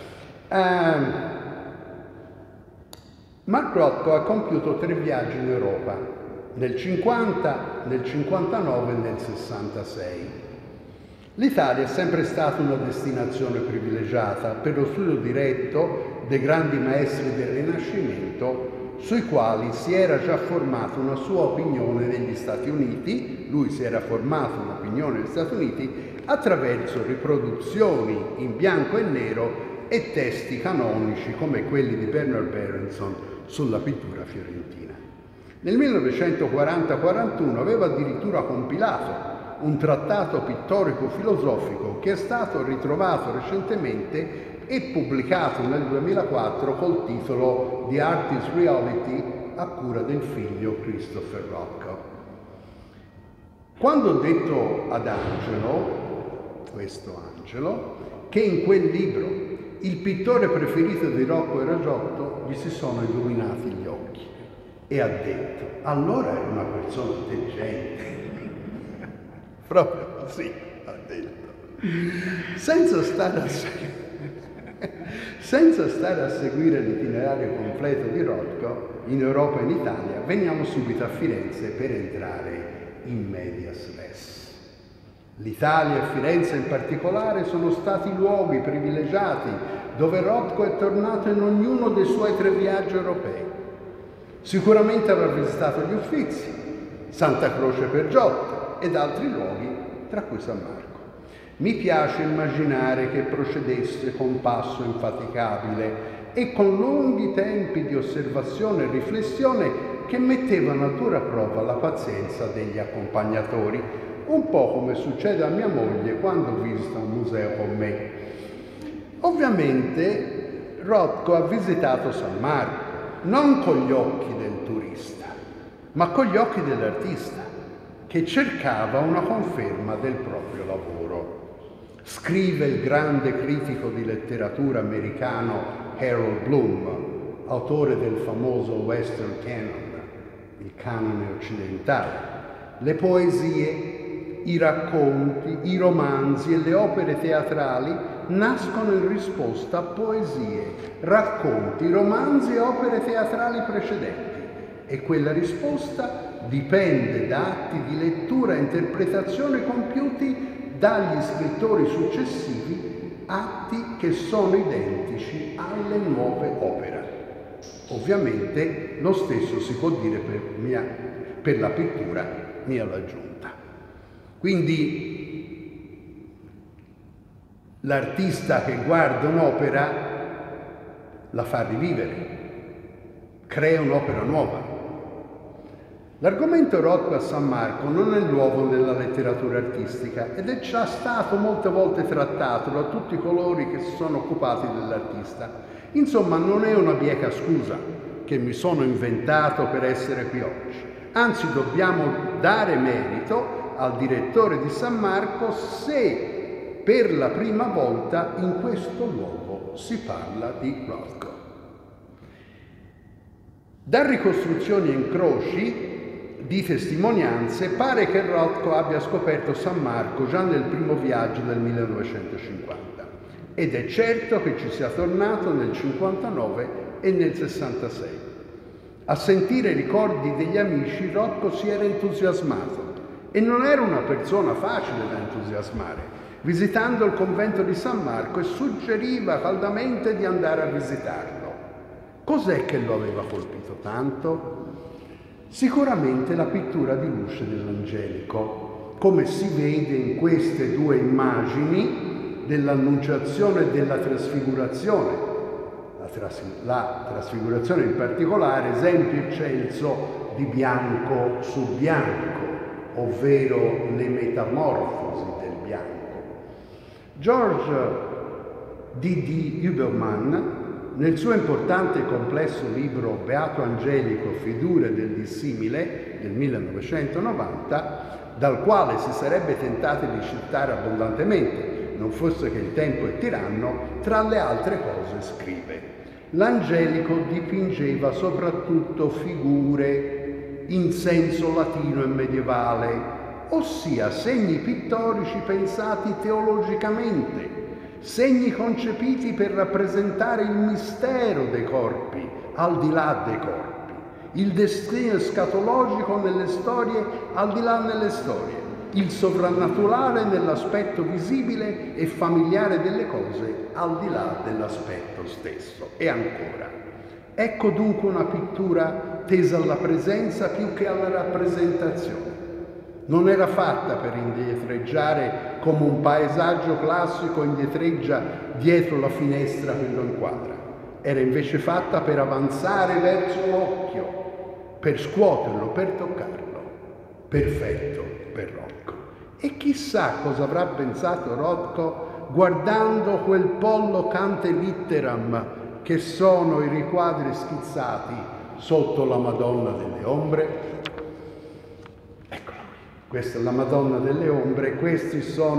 Mark Rothko ha compiuto 3 viaggi in Europa, nel 50, nel 59 e nel 66. L'Italia è sempre stata una destinazione privilegiata per lo studio diretto dei grandi maestri del Rinascimento, sui quali si era già formata una sua opinione negli Stati Uniti. Lui si era formato un'opinione negli Stati Uniti attraverso riproduzioni in bianco e nero e testi canonici come quelli di Bernard Berenson sulla pittura fiorentina. Nel 1940-41 aveva addirittura compilato un trattato pittorico-filosofico che è stato ritrovato recentemente e pubblicato nel 2004 col titolo The Art is Reality, a cura del figlio Christopher Rothko. Quando ho detto ad Angelo, questo Angelo, che in quel libro il pittore preferito di Rothko era Giotto, gli si sono illuminati gli occhi e ha detto: allora è una persona intelligente. Proprio così ha detto. Senza stare a seguire l'itinerario completo di Rothko in Europa e in Italia, veniamo subito a Firenze per entrare in medias res. L'Italia e Firenze in particolare sono stati luoghi privilegiati dove Rothko è tornato in ognuno dei suoi 3 viaggi europei. Sicuramente avrà visitato gli Uffizi, Santa Croce per Giotto ed altri luoghi, tra cui San Marco. Mi piace immaginare che procedesse con passo infaticabile e con lunghi tempi di osservazione e riflessione che mettevano a dura prova la pazienza degli accompagnatori, un po' come succede a mia moglie quando visita un museo con me. Ovviamente Rothko ha visitato San Marco, non con gli occhi del turista, ma con gli occhi dell'artista, che cercava una conferma del proprio lavoro. Scrive il grande critico di letteratura americano Harold Bloom, autore del famoso Western Canon, il canone occidentale. Le poesie, i racconti, i romanzi e le opere teatrali nascono in risposta a poesie, racconti, romanzi e opere teatrali precedenti, e quella risposta dipende da atti di lettura e interpretazione compiuti dagli scrittori successivi, atti che sono identici alle nuove opere. Ovviamente lo stesso si può dire per la pittura mia l'aggiunta. Quindi l'artista che guarda un'opera la fa rivivere, crea un'opera nuova. L'argomento Rothko a San Marco non è nuovo nella letteratura artistica ed è già stato molte volte trattato da tutti coloro che si sono occupati dell'artista. Insomma, non è una bieca scusa che mi sono inventato per essere qui oggi. Anzi, dobbiamo dare merito al direttore di San Marco se per la prima volta in questo luogo si parla di Rothko. Da ricostruzioni e incroci di testimonianze pare che Rothko abbia scoperto San Marco già nel primo viaggio del 1950 ed è certo che ci sia tornato nel 59 e nel 66. A sentire i ricordi degli amici Rothko si era entusiasmato e non era una persona facile da entusiasmare, visitando il convento di San Marco, e suggeriva caldamente di andare a visitarlo. Cos'è che lo aveva colpito tanto? Sicuramente la pittura di luce dell'Angelico, come si vede in queste 2 immagini dell'Annunciazione e della Trasfigurazione. La Trasfigurazione in particolare, esempio eccelso di bianco su bianco, ovvero le metamorfosi del bianco. George D.D. Huberman, nel suo importante e complesso libro Beato Angelico, figure del dissimile, del 1990, dal quale si sarebbe tentati di citare abbondantemente, non fosse che il tempo è tiranno, tra le altre cose scrive: L'Angelico dipingeva soprattutto figure in senso latino e medievale, ossia segni pittorici pensati teologicamente, segni concepiti per rappresentare il mistero dei corpi, al di là dei corpi, il destino escatologico nelle storie, al di là nelle storie, il sovrannaturale nell'aspetto visibile e familiare delle cose, al di là dell'aspetto stesso. E ancora, ecco dunque una pittura tesa alla presenza più che alla rappresentazione. Non era fatta per indietreggiare come un paesaggio classico indietreggia dietro la finestra che lo inquadra. Era invece fatta per avanzare verso l'occhio, per scuoterlo, per toccarlo. Perfetto per Rothko. E chissà cosa avrà pensato Rothko guardando quel pollo cante litteram che sono i riquadri schizzati sotto la Madonna delle Ombre. Eccola qui, questa è la Madonna delle Ombre, questi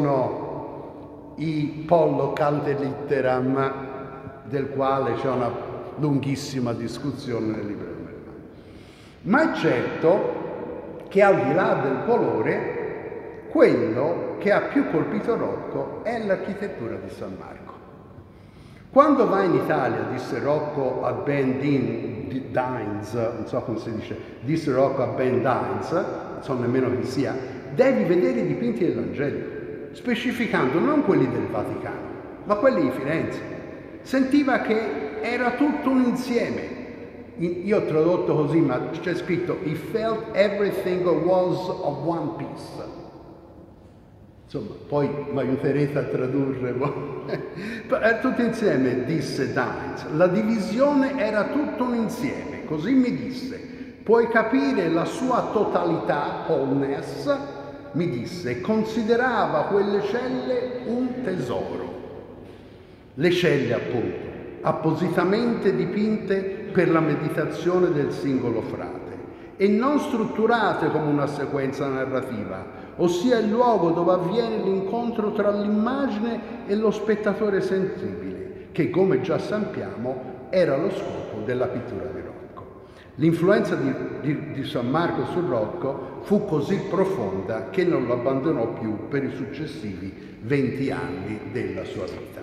sono i pollo cante litteram del quale c'è una lunghissima discussione nel libro del Merman. Ma è certo che al di là del colore, quello che ha più colpito Rothko è l'architettura di San Marco. Quando va in Italia, disse Rothko a Ben Dines, non so come si dice, disse Rothko a Ben Dines, non so nemmeno chi sia, devi vedere i dipinti dell'Angelico, specificando non quelli del Vaticano, ma quelli di Firenze. Sentiva che era tutto un insieme. Io ho tradotto così, ma c'è scritto "He felt everything was of one piece". Insomma, poi mi aiuterete a tradurre. Tutto insieme, disse Dines. La divisione era tutto un insieme, così mi disse. Puoi capire la sua totalità, wholeness, mi disse, considerava quelle celle un tesoro. Le celle, appunto, appositamente dipinte per la meditazione del singolo frate e non strutturate come una sequenza narrativa, ossia il luogo dove avviene l'incontro tra l'immagine e lo spettatore sensibile, che come già sappiamo era lo scopo della pittura di Rothko. L'influenza di San Marco su Rothko fu così profonda che non lo abbandonò più per i successivi 20 anni della sua vita.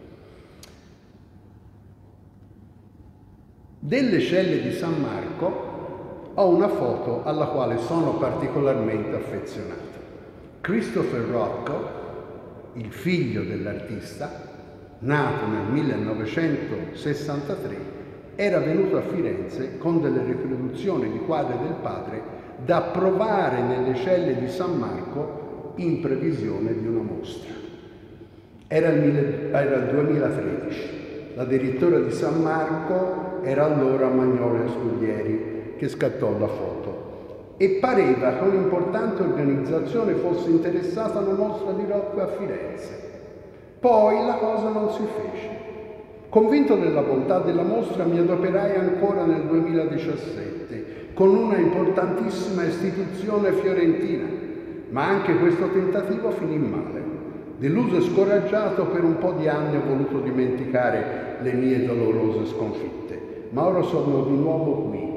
Delle celle di San Marco ho una foto alla quale sono particolarmente affezionato. Christopher Rothko, il figlio dell'artista, nato nel 1963, era venuto a Firenze con delle riproduzioni di quadri del padre da provare nelle celle di San Marco in previsione di una mostra. Era il 2013. La direttora di San Marco era allora Magnolia Scudieri, che scattò la foto. E pareva che un'importante organizzazione fosse interessata alla mostra di Rothko a Firenze. Poi la cosa non si fece. Convinto della bontà della mostra, mi adoperai ancora nel 2017 con una importantissima istituzione fiorentina, ma anche questo tentativo finì male. Deluso e scoraggiato, per un po' di anni ho voluto dimenticare le mie dolorose sconfitte, ma ora sono di nuovo qui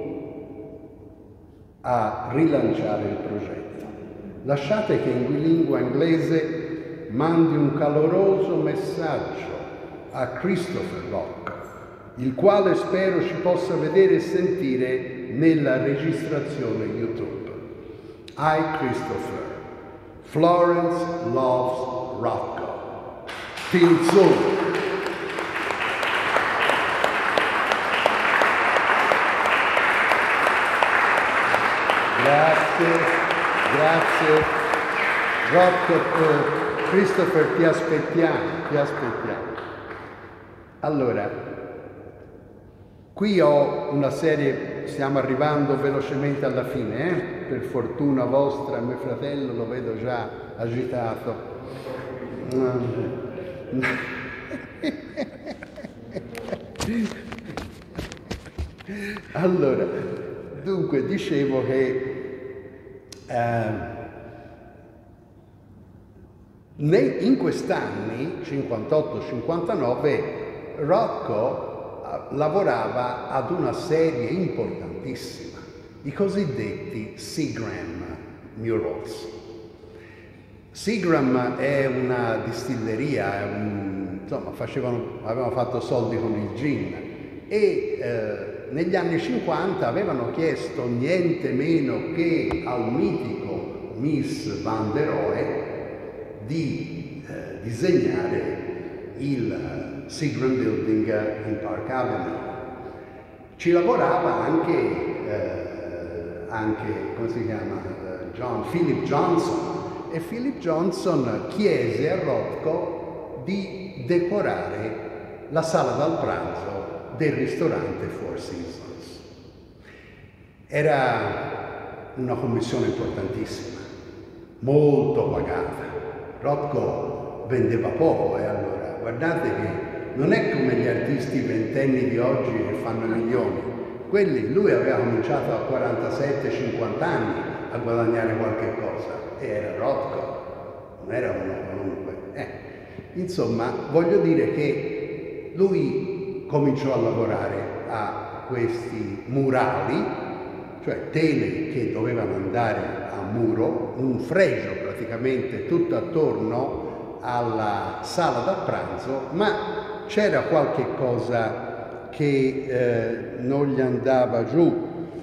a rilanciare il progetto. Lasciate che in lingua inglese mandi un caloroso messaggio a Christopher Rothko, il quale spero ci possa vedere e sentire nella registrazione YouTube. I, Christopher, Florence loves Rothko. Till soon. Grazie. Rothko, Christopher, ti aspettiamo. Allora, qui ho una serie, stiamo arrivando velocemente alla fine, per fortuna vostra, mio fratello lo vedo già agitato. Allora, dunque, dicevo che in quest'anni, 58-59, Rothko lavorava ad una serie importantissima, i cosiddetti Seagram Murals. Seagram è una distilleria, insomma avevano fatto soldi con il gin e negli anni 50 avevano chiesto niente meno che al mitico Mies van der Rohe di disegnare il Seagram Building in Park Avenue. Ci lavorava anche come si chiama, Philip Johnson, e Philip Johnson chiese a Rothko di decorare la sala da pranzo del ristorante Four Seasons. Era una commissione importantissima, molto pagata. Rothko vendeva poco e allora guardate che non è come gli artisti ventenni di oggi che fanno milioni. Lui aveva cominciato a 47-50 anni a guadagnare qualche cosa e era Rothko, non era uno qualunque. Insomma, voglio dire che lui cominciò a lavorare a questi murali, cioè tele che dovevano andare a muro, un fregio praticamente tutto attorno alla sala da pranzo, ma c'era qualche cosa che non gli andava giù,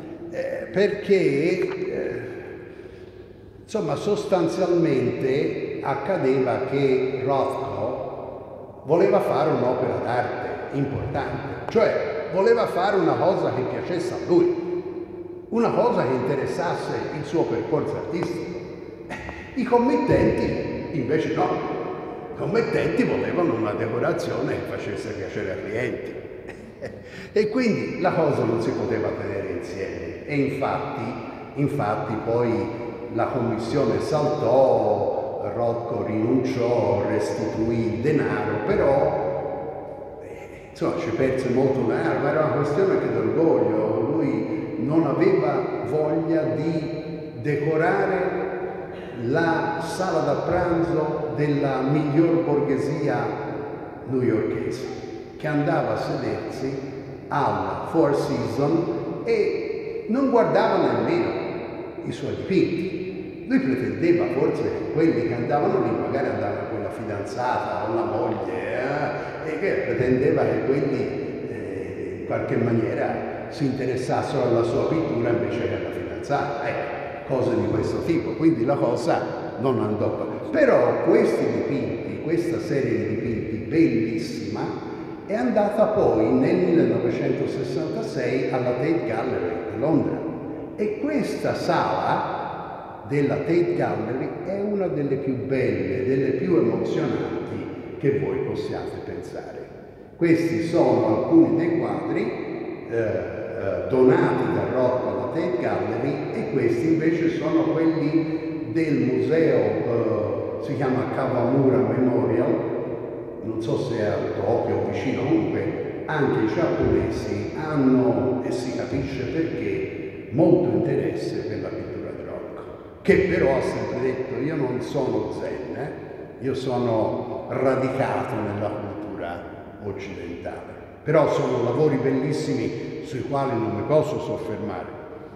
perché insomma sostanzialmente accadeva che Rothko voleva fare un'opera d'arte importante, cioè voleva fare una cosa che piacesse a lui, una cosa che interessasse il suo percorso artistico. I committenti invece no, i committenti volevano una decorazione che facesse piacere ai clienti e quindi la cosa non si poteva tenere insieme e infatti poi la commissione saltò, Rothko rinunciò, restituì il denaro, però insomma ci perse molto denaro, ma era una questione anche d'orgoglio. Lui non aveva voglia di decorare la sala da pranzo della miglior borghesia newyorkese, che andava a sedersi alla Four Seasons e non guardava nemmeno i suoi dipinti. Lui pretendeva forse che quelli che andavano lì magari andavano con la fidanzata o la moglie e che pretendeva che quelli in qualche maniera si interessassero alla sua pittura invece che alla fidanzata, cose di questo tipo. Quindi la cosa non andò bene. Però questi dipinti, questa serie di dipinti bellissima, è andata poi nel 1966 alla Tate Gallery di Londra e questa sala della Tate Gallery è una delle più belle, delle più emozionanti che voi possiate pensare. Questi sono alcuni dei quadri donati da Rothko alla Tate Gallery e questi invece sono quelli del museo, si chiama Kawamura Memorial, non so se è a Tokyo o vicino, comunque anche i giapponesi hanno, e si capisce perché, molto interesse per la pittura di Rothko, che però ha sempre detto: io non sono zen, io sono radicato nella cultura occidentale, però sono lavori bellissimi sui quali non mi posso soffermare.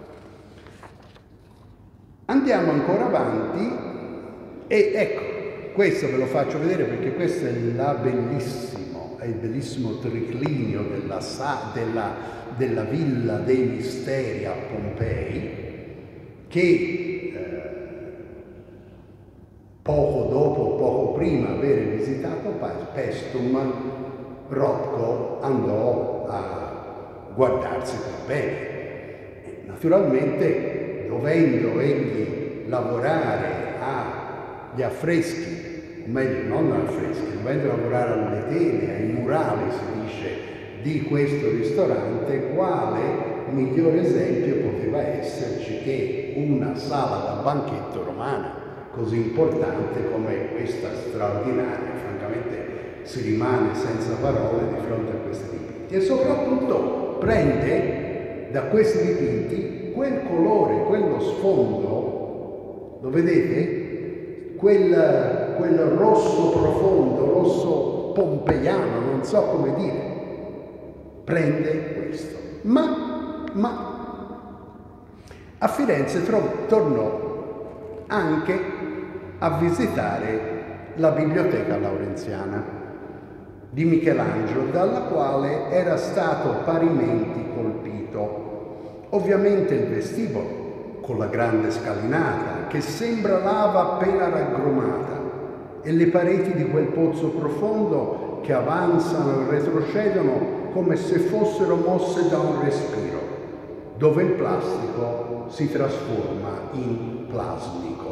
Andiamo ancora avanti e ecco, questo ve lo faccio vedere perché questo è il bellissimo triclinio della Villa dei Misteri a Pompei, che poco prima di aver visitato Paestum, Rothko andò a guardarsi per bene. E naturalmente, dovendo egli lavorare agli affreschi, o meglio non agli affreschi, dovendo lavorare alle tele, ai murali, si dice, di questo ristorante, quale migliore esempio poteva esserci che una sala da banchetto romana così importante come questa straordinaria. Francamente si rimane senza parole di fronte a questi dipinti e soprattutto prende da questi dipinti quel colore, quello sfondo, lo vedete? Quel rosso profondo, rosso pompeiano, non so come dire, prende questo. Ma a Firenze tornò anche a visitare la Biblioteca Laurenziana di Michelangelo, dalla quale era stato parimenti colpito. Ovviamente il vestibolo, con la grande scalinata, che sembra lava appena raggrumata, e le pareti di quel pozzo profondo che avanzano e retrocedono come se fossero mosse da un respiro, dove il plastico si trasforma in plasmico.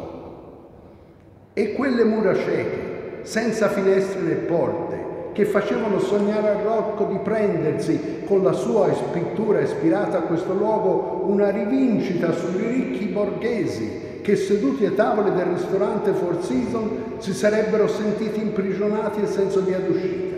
E quelle mura cieche, senza finestre né porte, che facevano sognare a Rothko di prendersi, con la sua pittura ispirata a questo luogo, una rivincita sui ricchi borghesi che, seduti ai tavoli del ristorante Four Seasons, si sarebbero sentiti imprigionati e senza via d'uscita.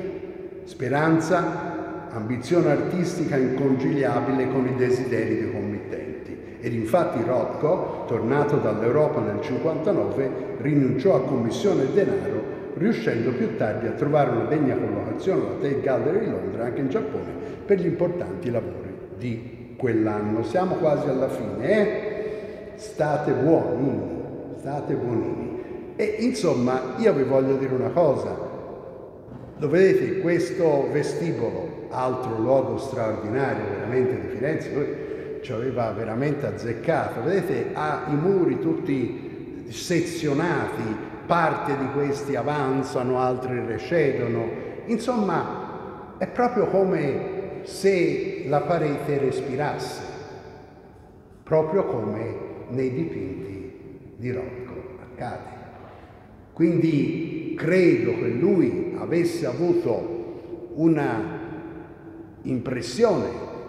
Speranza, ambizione artistica inconciliabile con i desideri dei committenti. Ed infatti Rothko, tornato dall'Europa nel 1959, rinunciò a commissione e denaro, riuscendo più tardi a trovare una degna collocazione alla Tate Gallery di Londra, anche in Giappone, per gli importanti lavori di quell'anno. Siamo quasi alla fine, State buoni, state buonini. E insomma, io vi voglio dire una cosa. Lo vedete, questo vestibolo, altro luogo straordinario veramente di Firenze, lui ci aveva veramente azzeccato. Vedete, ha i muri tutti sezionati, parte di questi avanzano, altri recedono. Insomma, è proprio come se la parete respirasse, proprio come nei dipinti di Rothko accade. Quindi credo che lui avesse avuto una impressione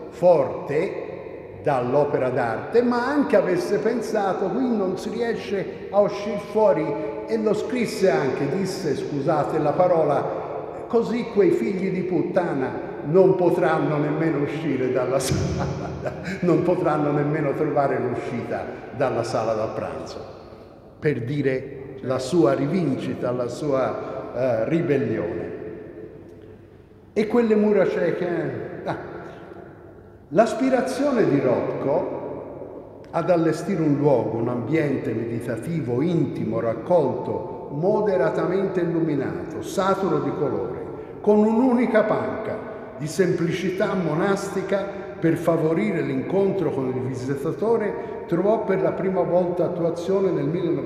forte dall'opera d'arte, ma anche avesse pensato: qui non si riesce a uscire fuori, e lo scrisse anche, disse, scusate la parola, così quei figli di puttana non potranno nemmeno uscire dalla sala, non potranno nemmeno trovare l'uscita dalla sala da pranzo, per dire la sua rivincita, la sua ribellione. E quelle mura cieche. L'aspirazione di Rothko ad allestire un luogo, un ambiente meditativo, intimo, raccolto, moderatamente illuminato, saturo di colore, con un'unica panca di semplicità monastica per favorire l'incontro con il visitatore, trovò per la prima volta attuazione nel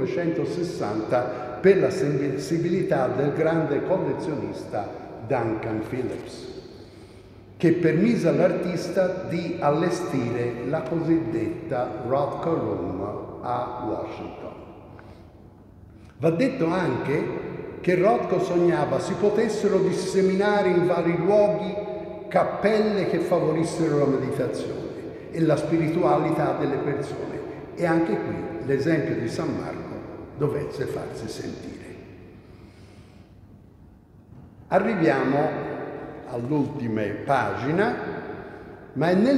1960 per la sensibilità del grande collezionista Duncan Phillips, che permise all'artista di allestire la cosiddetta Rothko Room a Washington. Va detto anche che Rothko sognava si potessero disseminare in vari luoghi cappelle che favorissero la meditazione e la spiritualità delle persone, e anche qui l'esempio di San Marco dovesse farsi sentire. Arriviamo all'ultima pagina, ma è nel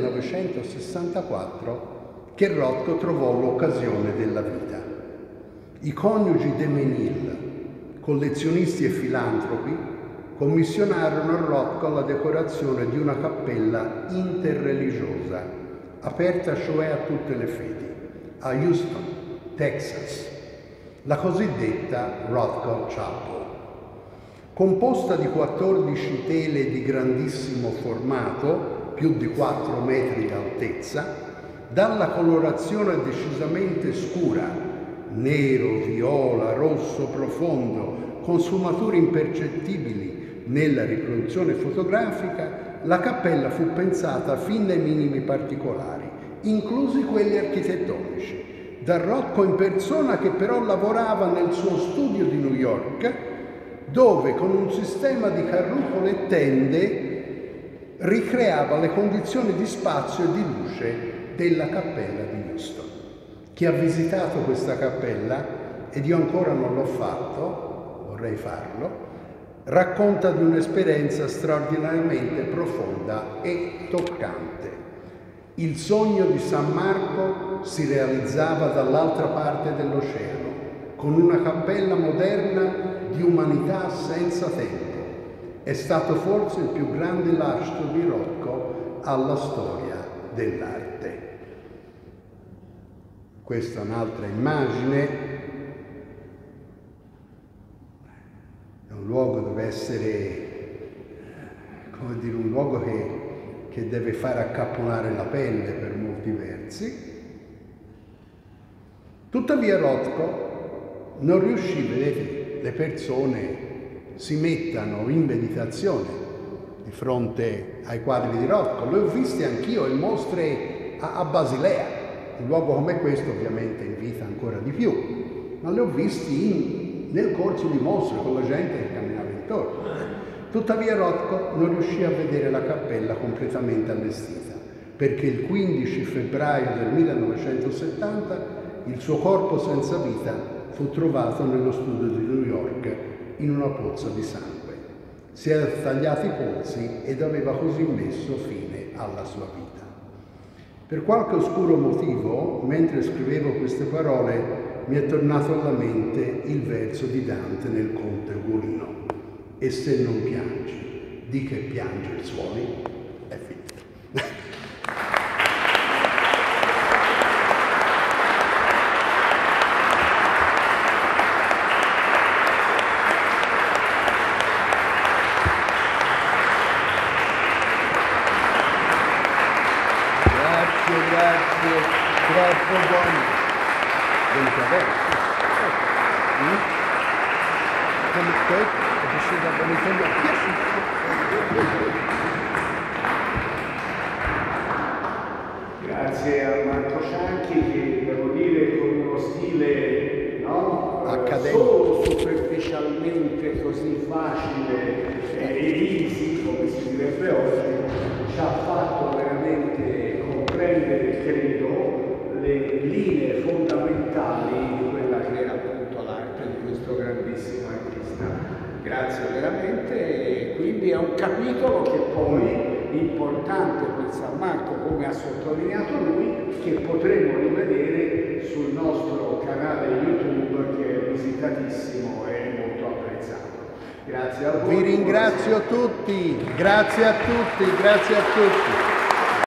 1964 che Rothko trovò l'occasione della vita. I coniugi de Menil, collezionisti e filantropi, commissionarono a Rothko la decorazione di una cappella interreligiosa, aperta cioè a tutte le fedi, a Houston, Texas, la cosiddetta Rothko Chapel. Composta di 14 tele di grandissimo formato, più di 4 metri d'altezza, dalla colorazione decisamente scura, nero, viola, rosso profondo, con sfumature impercettibili nella riproduzione fotografica, la cappella fu pensata fin nei minimi particolari, inclusi quelli architettonici, da Rothko in persona, che però lavorava nel suo studio di New York, dove con un sistema di carrucole e tende ricreava le condizioni di spazio e di luce della cappella di Houston. Chi ha visitato questa cappella, ed io ancora non l'ho fatto, vorrei farlo, racconta di un'esperienza straordinariamente profonda e toccante. Il sogno di San Marco si realizzava dall'altra parte dell'oceano, con una cappella moderna di umanità senza tempo, È stato forse il più grande lascito di Rothko alla storia dell'arte. Questa è un'altra immagine. È un luogo deve essere, come dire, un luogo che deve fare accapponare la pelle per molti versi. Tuttavia Rothko non riuscì, vedete, le persone si mettano in meditazione di fronte ai quadri di Rothko. Li ho visti anch'io in mostre a Basilea. Un luogo come questo ovviamente invita ancora di più, ma li ho visti nel corso di mostre con la gente che camminava intorno. Tuttavia Rothko non riuscì a vedere la cappella completamente allestita, perché il 15 febbraio del 1970 il suo corpo senza vita fu trovato nello studio di New York in una pozza di sangue. Si era tagliati i polsi ed aveva così messo fine alla sua vita. Per qualche oscuro motivo, mentre scrivevo queste parole, mi è tornato alla mente il verso di Dante nel Conte Ugolino. E se non piangi, di che pianger suoni? È finito. Grazie, troppo buono. Venite a vedere. Come te? Grazie a Marco Cianchi che, devo dire, con uno stile solo superficialmente così facile e easy, come si direbbe oggi, ci ha fatto veramente comprendere, credo, le linee fondamentali di quella che era appunto l'arte di questo grandissimo artista. Grazie veramente, quindi è un capitolo che poi importante per San Marco, come ha sottolineato lui, che potremo rivedere sul nostro canale YouTube, che è visitatissimo e molto apprezzato. Grazie a voi. Vi ringrazio tutti, grazie a tutti, grazie a tutti.